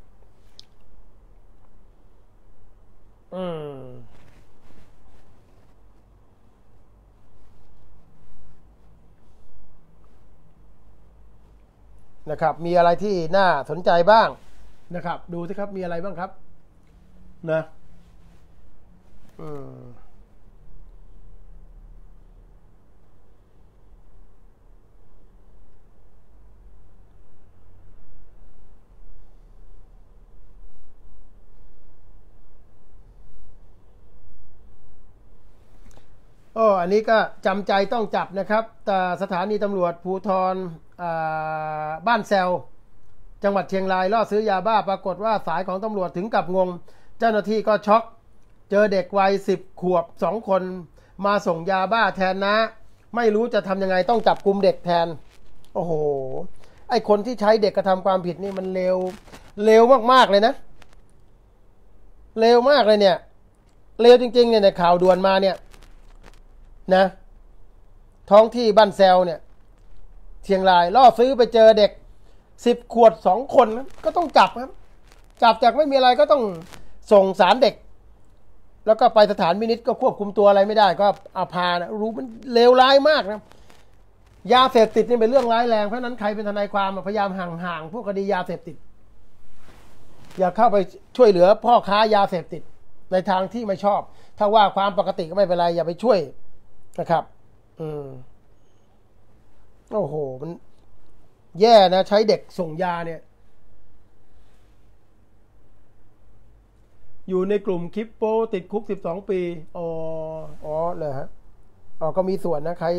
นะครับมีอะไรที่น่าสนใจบ้างนะครับดูสิครับมีอะไรบ้างครับนะอันนี้ก็จำใจต้องจับนะครับแต่สถานีตำรวจภูธรบ้านแซวจังหวัดเชียงรายล่อซื้อยาบ้าปรากฏว่าสายของตำรวจถึงกับงงเจ้าหน้าที่ก็ช็อกเจอเด็กวัย10 ขวบ2 คนมาส่งยาบ้าแทนนะไม่รู้จะทำยังไงต้องจับกุมเด็กแทนโอ้โหไอคนที่ใช้เด็กกระทำความผิดนี่มันเลวมากๆเลยนะเลวมากเลยเนี่ยเลวจริงๆเนี่ยในข่าวด่วนมาเนี่ยนะท้องที่บ้านแซวเนี่ยเชียงรายล่อซื้อไปเจอเด็ก10 ขวบ2 คนก็ต้องจับครับจับจากไม่มีอะไรก็ต้องส่งศาลเด็กแล้วก็ไปสถานพินิจก็ควบคุมตัวอะไรไม่ได้ก็อาพานะรู้มันเลวร้ายมากนะยาเสพติดนี่เป็นเรื่องร้ายแรงเพราะนั้นใครเป็นทนายความพยายามห่างๆพวกคดียาเสพติดอย่าเข้าไปช่วยเหลือพ่อค้ายาเสพติดในทางที่ไม่ชอบถ้าว่าความปกติก็ไม่เป็นไรอย่าไปช่วยนะครับโอ้โหมันแย่นะใช้เด็กส่งยาเนี่ยอยู่ในกลุ่มคริปโปติดคุก12 ปีอ๋อเลยฮะก็มีส่วนนะใคร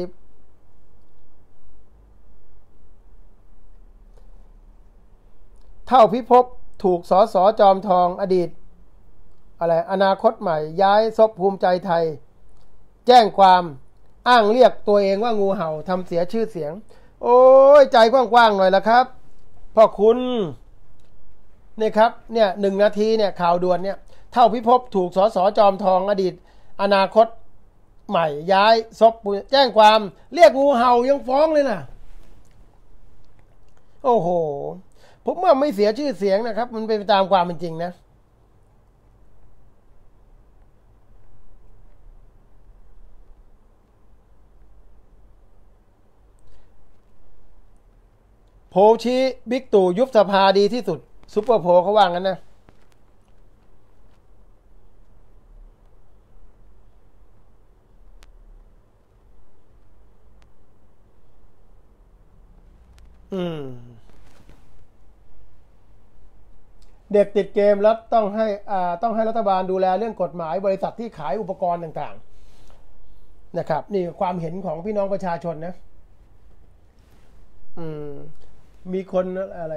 เท่าพิภพถูกสสจอมทองอดีตอะไรอนาคตใหม่ย้ายซบภูมิใจไทยแจ้งความอ้างเรียกตัวเองว่างูเห่าทำเสียชื่อเสียงโอ้ยใจกว้างๆหน่อยละครับพ่อคุณนี่ครับเนี่ย1 นาทีเนี่ยข่าวด่วนเนี่ยเท่าพิภพถูกสสจอมทองอดีตอนาคตใหม่ย้ายซบแจ้งความเรียกงูเห่ายังฟ้องเลยนะโอ้โหผมว่าไม่เสียชื่อเสียงนะครับมันเป็นไปตามความเป็นจริงนะโพชี้บิ๊กตู่ยุบสภาดีที่สุดซุปเปอร์โพเขาว่างั้นนะเด็กติดเกมแล้วต้องให้รัฐบาลดูแลเรื่องกฎหมายบริษัทที่ขายอุปกรณ์ต่างๆนะครับนี่ความเห็นของพี่น้องประชาชนนะมีคนอะไร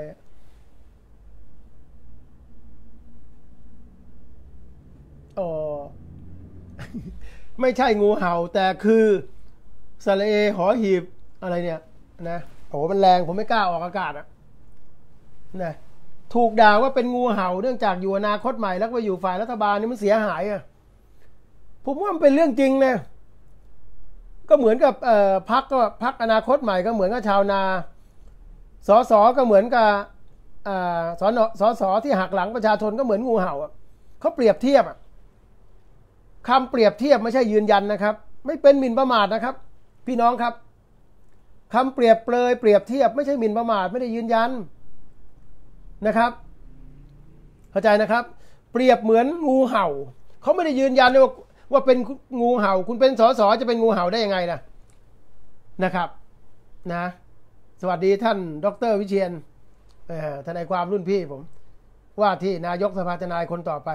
ไม่ใช่งูเห่าแต่คือสระเอหอหีบอะไรเนี่ยนะโอ้มันแรงผมไม่กล้าออกอากาศนะถูกด่าว่าเป็นงูเห่าเนื่องจากอยู่อนาคตใหม่แล้วไปอยู่ฝ่ายรัฐบาลนี่มันเสียหายผมว่ามันเป็นเรื่องจริงนะก็เหมือนกับพรรคอนาคตใหม่ก็เหมือนกับชาวนาสสก็เหมือนกับสที่หักหลังประชาชนก็เหมือนงูเห่าเขาเปรียบเทียบคำเปรียบเทียบไม่ใช่ยืนยันนะครับไม่เป็นหมิ่นประมาทนะครับพี่น้องครับคำเปรียบเปรยเปรียบเทียบไม่ใช่หมิ่นประมาทไม่ได้ยืนยันนะครับเข้าใจนะครับเปรียบเหมือนงูเห่าเขาไม่ได้ยืนยันว่าเป็นงูเห่าคุณเป็นสสจะเป็นงูเห่าได้ยังไงนะครับนะสวัสดีท่านดร.วิเชียรทนายความรุ่นพี่ผมว่าที่นายกสภาทนายคนต่อไป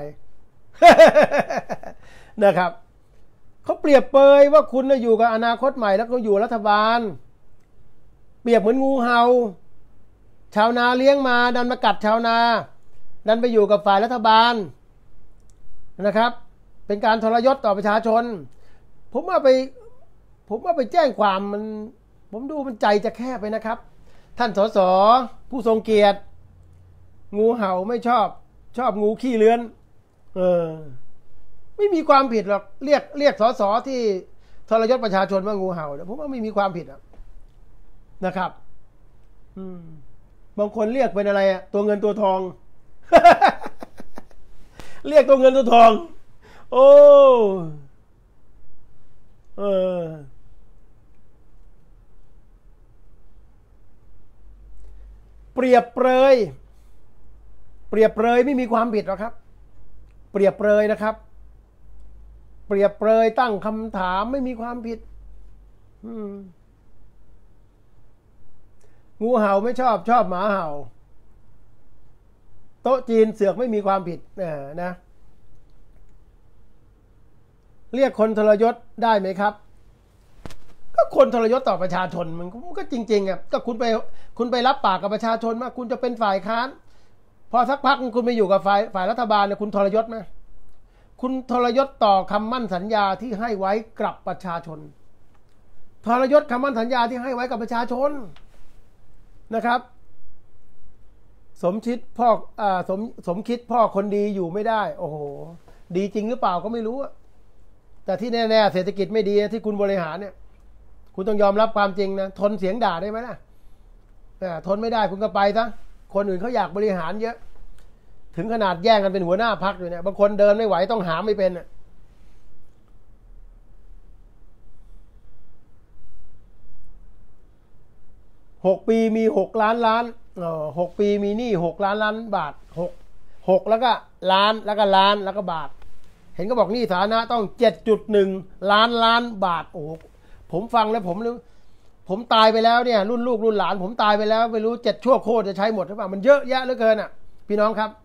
นะครับเขาเปรียบเปยว่าคุณอยู่กับอนาคตใหม่แล้วก็อยู่รัฐบาลเปรียบเหมือนงูเห่าชาวนาเลี้ยงมาดันมากัดชาวนาดันไปอยู่กับฝ่ายรัฐบาลนะครับเป็นการทรยศต่อประชาชนผมว่าไปแจ้งความผมดูมันใจจะแคบไปนะครับท่านสสผู้ทรงเกียรติงูเห่าไม่ชอบงูขี้เลื้อนไม่มีความผิดหรอกเรียกสสที่ทรยศประชาชนว่างูเห่าผมว่าไม่มีความผิดนะครับบางคนเรียกเป็นอะไรตัวเงินตัวทอง เรียกตัวเงินตัวทองโอ้เปรียบเปรยไม่มีความผิดหรอกครับเปรียบเปรยนะครับเปรียบเปรยตั้งคำถามไม่มีความผิดงูเห่าไม่ชอบหมาเห่าโต๊ะจีนเสือกไม่มีความผิดนะเรียกคนทรยศได้ไหมครับก็คนทรยศต่อประชาชนมันก็จริงๆอ่ะก็คุณไปรับปากกับประชาชนว่าคุณจะเป็นฝ่ายค้านพอสักพักคุณไปอยู่กับฝ่ายรัฐบาลเนี่ยคุณทรยศไหมคุณทรยศต่อคำมั่นสัญญาที่ให้ไว้กับประชาชนทรยศคำมั่นสัญญาที่ให้ไว้กับประชาชนนะครับสมคิดพ่อคนดีอยู่ไม่ได้โอ้โหดีจริงหรือเปล่าก็ไม่รู้แต่ที่แน่ๆเศรษฐกิจไม่ดีที่คุณบริหารเนี่ยคุณต้องยอมรับความจริงนะทนเสียงด่าได้ไหมนะทนไม่ได้คุณก็ไปซะคนอื่นเขาอยากบริหารเยอะถึงขนาดแย่งกันเป็นหัวหน้าพรรคอยู่เนี่ยบางคนเดินไม่ไหวต้องหามไม่เป็น6 ปีมี6 ล้าน6 ปีมีหนี้6 ล้านบาท6แล้วก็ล้านแล้วก็ล้านแล้วก็บาทเห็นก็บอกหนี้สาธารณะต้อง7.1 ล้านบาทโอ้ผมฟังแล้วผมตายไปแล้วเนี่ยรุ่นลูกรุ่นหลานผมตายไปแล้วไม่รู้7 ชั่วโคตรจะใช้หมดหรือเปล่ามันเยอะแยะเหลือเกินพี่น้องครับ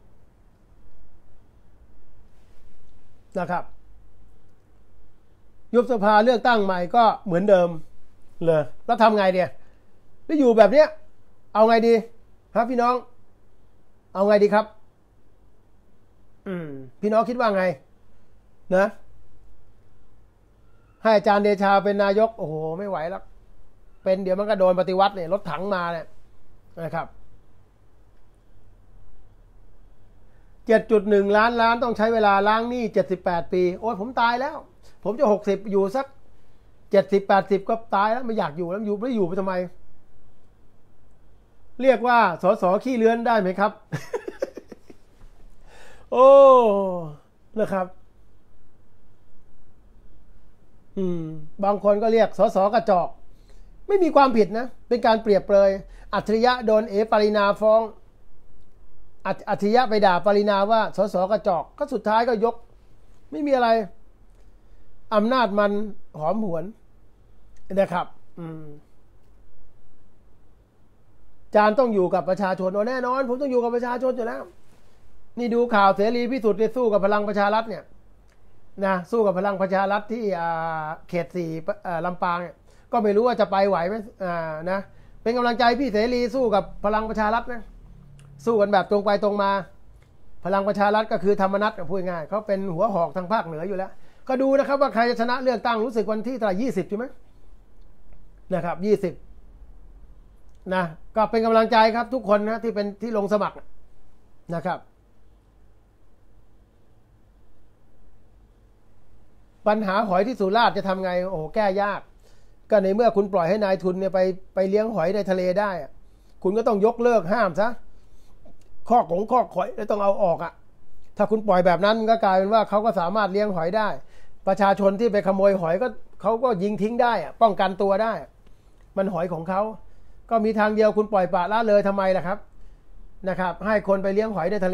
นะครับยุบสภาเลือกตั้งใหม่ก็เหมือนเดิมเลยแล้วทำไงเดียแล้วอยู่แบบเนี้ยเอาไงดีครับพี่น้องเอาไงดีครับพี่น้องคิดว่าไงนะให้อาจารย์เดชาเป็นนายกโอ้โหไม่ไหวแล้วเป็นเดี๋ยวมันก็โดนปฏิวัติเนี่ยรถถังมาเนี่ยนะครับ7.1 ล้านต้องใช้เวลาล้างหนี้78 ปีโอ้ยผมตายแล้วผมจะ60อยู่สัก70-80ก็ตายแล้วไม่อยากอยู่แล้วไม่อยู่ไปทำไมเรียกว่าสสขี้เลื้อนได้ไหมครับ โอ้นะครับบางคนก็เรียกสสกระจอกไม่มีความผิดนะเป็นการเปรียบเปรยอัจฉริยะโดนปรินาฟ้องอัจฉริยะไปด่าปรินาว่าสสกระจอกก็สุดท้ายก็ยกไม่มีอะไรอำนาจมันหอมหวนนะครับจานต้องอยู่กับประชาชนแน่นอนผมต้องอยู่กับประชาชนอยู่แล้วนี่ดูข่าวเสรีพิสุทธิ์สู้กับพลังประชารัฐเนี่ยนะสู้กับพลังประชารัฐที่เขต4ลำปางเนี่ยก็ไม่รู้ว่าจะไปไหวไหมนะเป็นกำลังใจพี่เสรีสู้กับพลังประชารัฐนะสู้กันแบบตรงไปตรงมาพลังประชารัฐก็คือธรรมนัสพูดง่ายเขาเป็นหัวหอกทางภาคเหนืออยู่แล้วก็ดูนะครับว่าใครจะชนะเลือกตั้งรู้สึกวันที่เท่าไหร่20ใช่ไหมนะครับ20นะก็เป็นกำลังใจครับทุกคนนะที่เป็นที่ลงสมัครนะครับปัญหาหอยที่สุราษฎร์จะทำไงโอ้แก้ยากก็ในเมื่อคุณปล่อยให้นายทุนเนี่ยไปเลี้ยงหอยในทะเลได้คุณก็ต้องยกเลิกห้ามซะข้อหอยแล้วต้องเอาออกถ้าคุณปล่อยแบบนั้นก็กลายเป็นว่าเขาก็สามารถเลี้ยงหอยได้ประชาชนที่ไปขโมยหอยก็เขาก็ยิงทิ้งได้ป้องกันตัวได้มันหอยของเขาก็มีทางเดียวคุณปล่อยปละละเลยทำไมล่ะครับนะครับให้คนไปเลี้ยงหอยในทะเล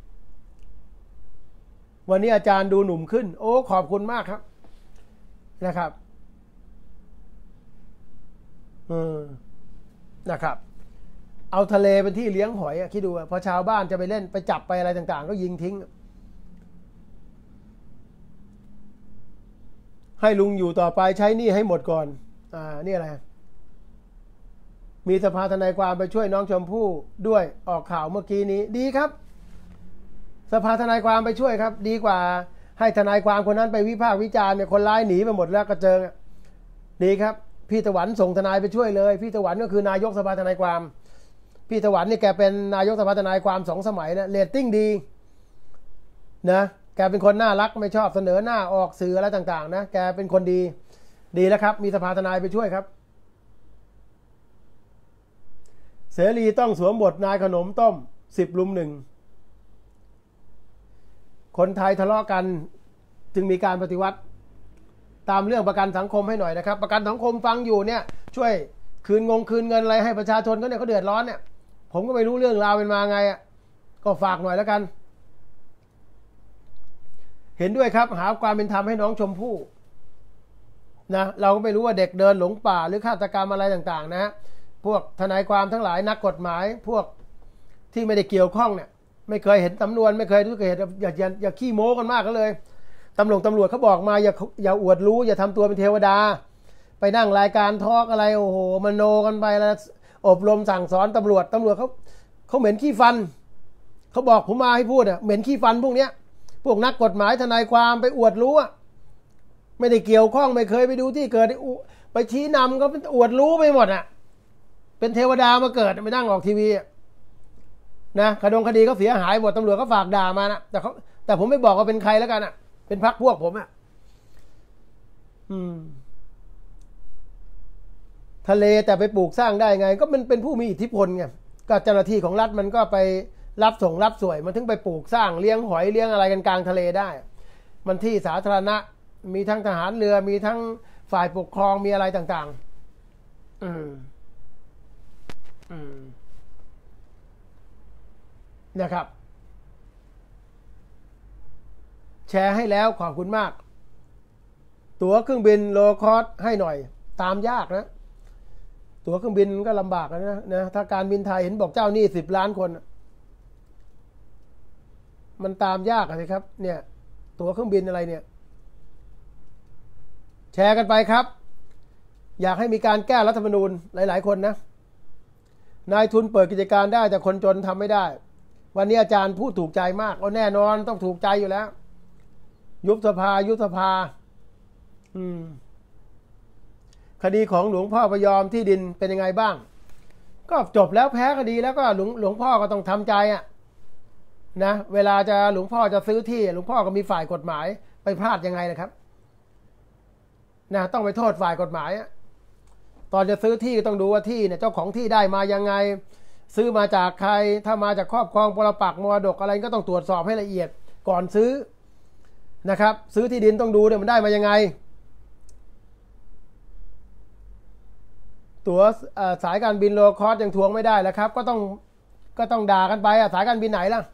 วันนี้อาจารย์ดูหนุ่มขึ้นโอ้ขอบคุณมากครับนะครับนะครับเอาทะเลเป็นที่เลี้ยงหอยคิดดูพอชาวบ้านจะไปเล่นไปจับไปอะไรต่างๆก็ยิงทิ้งให้ลุงอยู่ต่อไปใช้หนี้ให้หมดก่อนนี่อะไรมีสภาทนายความไปช่วยน้องชมพู่ด้วยออกข่าวเมื่อกี้นี้ดีครับสภาทนายความไปช่วยครับดีกว่าให้ทนายความคนนั้นไปวิพากษ์วิจารณ์เนี่ยคนร้ายหนีไปหมดแล้วกระเจิงดีครับพี่ตะวันส่งทนายไปช่วยเลยพี่ตะวันก็คือนายกสภาทนายความพี่ตะวันนี่แกเป็นนายกสภาทนายความ2 สมัยนะเรตติ้งดีนะแกเป็นคนน่ารักไม่ชอบเสนอหน้าออกสื่ออะไรต่างๆนะแกเป็นคนดีแล้วครับมีสภาทนายไปช่วยครับเสรีต้องสวมบทนายขนมต้ม10 ลุม 1คนไทยทะเลาะกันจึงมีการปฏิวัติตามเรื่องประกันสังคมให้หน่อยนะครับประกันสังคมฟังอยู่เนี่ยช่วยคืนเงินอะไรให้ประชาชนเขาเนี่ยเขาเดือดร้อนเนี่ยผมก็ไม่รู้เรื่องราวเป็นมาไงก็ฝากหน่อยแล้วกันเห็นด้วยครับหาความเป็นธรรมให้น้องชมพู่นะเราก็ไม่รู้ว่าเด็กเดินหลงป่าหรือฆาตกรรมอะไรต่างๆนะพวกทนายความทั้งหลายนักกฎหมายพวกที่ไม่ได้เกี่ยวข้องเนี่ยไม่เคยเห็นสำนวนไม่เคยรู้เกิดอย่าขี้โม้กันมากก็เลยตำรวจเขาบอกมาอย่าอวดรู้อย่าทำตัวเป็นเทวดาไปนั่งรายการทอล์กอะไรโอ้โหมโนกันไปแล้วอบรมสั่งสอนตำรวจเขาเหม็นขี้ฟันเขาบอกผมมาให้พูดเหม็นขี้ฟันพวกเนี้ยพวกนักกฎหมายทนายความไปอวดรู้ไม่ได้เกี่ยวข้องไม่เคยไปดูที่เกิดไปชี้นำก็เป็นอวดรู้ไปหมดเป็นเทวดามาเกิดไปนั่งออกทีวีนะคดีเขาเสียหายหมดตำรวจก็ฝากด่ามานะแต่ผมไม่บอกว่าเป็นใครแล้วกันเป็นพรรคพวกผมทะเลแต่ไปปลูกสร้างได้ไงก็มันเป็นผู้มีอิทธิพลไงก็เจ้าหน้าที่ของรัฐมันก็ไปรับส่งรับสวยมันถึงไปปลูกสร้างเลี้ยงหอยเลี้ยงอะไรกันกลางทะเลได้มันที่สาธารณะมีทั้งทหารเรือมีทั้งฝ่ายปกครองมีอะไรต่างๆนะครับแชร์ให้แล้วขอบคุณมากตั๋วเครื่องบินโลคอสให้หน่อยตามยากนะตั๋วเครื่องบินก็ลำบากนะถ้าการบินไทยเห็นบอกเจ้าหนี้10 ล้านคนมันตามยากเลยครับเนี่ยตั๋วเครื่องบินอะไรเนี่ยแชร์กันไปครับอยากให้มีการแก้รัฐธรรมนูญหลายๆคนนะนายทุนเปิดกิจการได้แต่คนจนทำไม่ได้วันนี้อาจารย์พูดถูกใจมากแน่นอนต้องถูกใจอยู่แล้วยุบสภาคดีของหลวงพ่อพยอมที่ดินเป็นยังไงบ้างก็จบแล้วแพ้คดีแล้วก็หลวงพ่อก็ต้องทำใจนะเวลาหลวงพ่อจะซื้อที่หลวงพ่อก็มีฝ่ายกฎหมายไปพลาดยังไงนะครับนะต้องไปโทษฝ่ายกฎหมายตอนจะซื้อที่ต้องดูว่าที่เนี่ยเจ้าของที่ได้มายังไงซื้อมาจากใครถ้ามาจากครอบครองปรปักษ์มรดกอะไรก็ต้องตรวจสอบให้ละเอียดก่อนซื้อนะครับซื้อที่ดินต้องดูเนี่ยมันได้มายังไงตั๋วสายการบินโลคอสยังทวงไม่ได้แล้วครับก็ต้องด่ากันไปสายการบินไหนล่ะ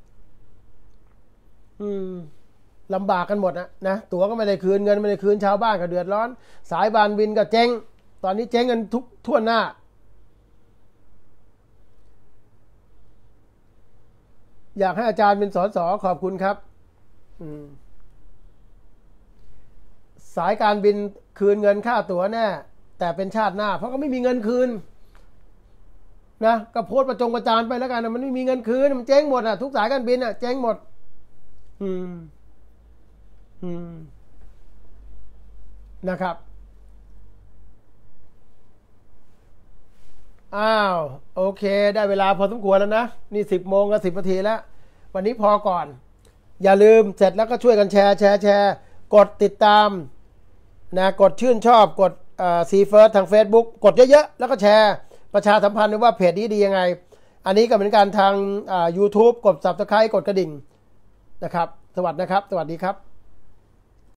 ลำบากกันหมดนะตั๋วก็ไม่ได้คืนเงินไม่ได้คืนชาวบ้านก็เดือดร้อนสายการบินก็เจ๊งตอนนี้เจ๊งกันทุกทั่วหน้าอยากให้อาจารย์เป็นสสขอบคุณครับสายการบินคืนเงินค่าตั๋วแน่แต่เป็นชาติหน้าเพราะก็ไม่มีเงินคืนนะก็โพสต์ประจานไปแล้วกันมันไม่มีเงินคืนมันเจ๊งหมดทุกสายการบินเจ๊งหมดนะครับโอเคได้เวลาพอสมควรแล้วนะนี่10 โมงกับ10 นาทีแล้ววันนี้พอก่อนอย่าลืมเสร็จแล้วก็ช่วยกันแชร์กดติดตามนะกดชื่นชอบกดซีเฟิร์สทาง Facebook กดเยอะๆแล้วก็แชร์ประชาสัมพันธ์ว่าเพจนี้ดียังไงอันนี้ก็เหมือนกันทางYouTube กด Subscribe กดกระดิ่งนะครับสวัสดีครับ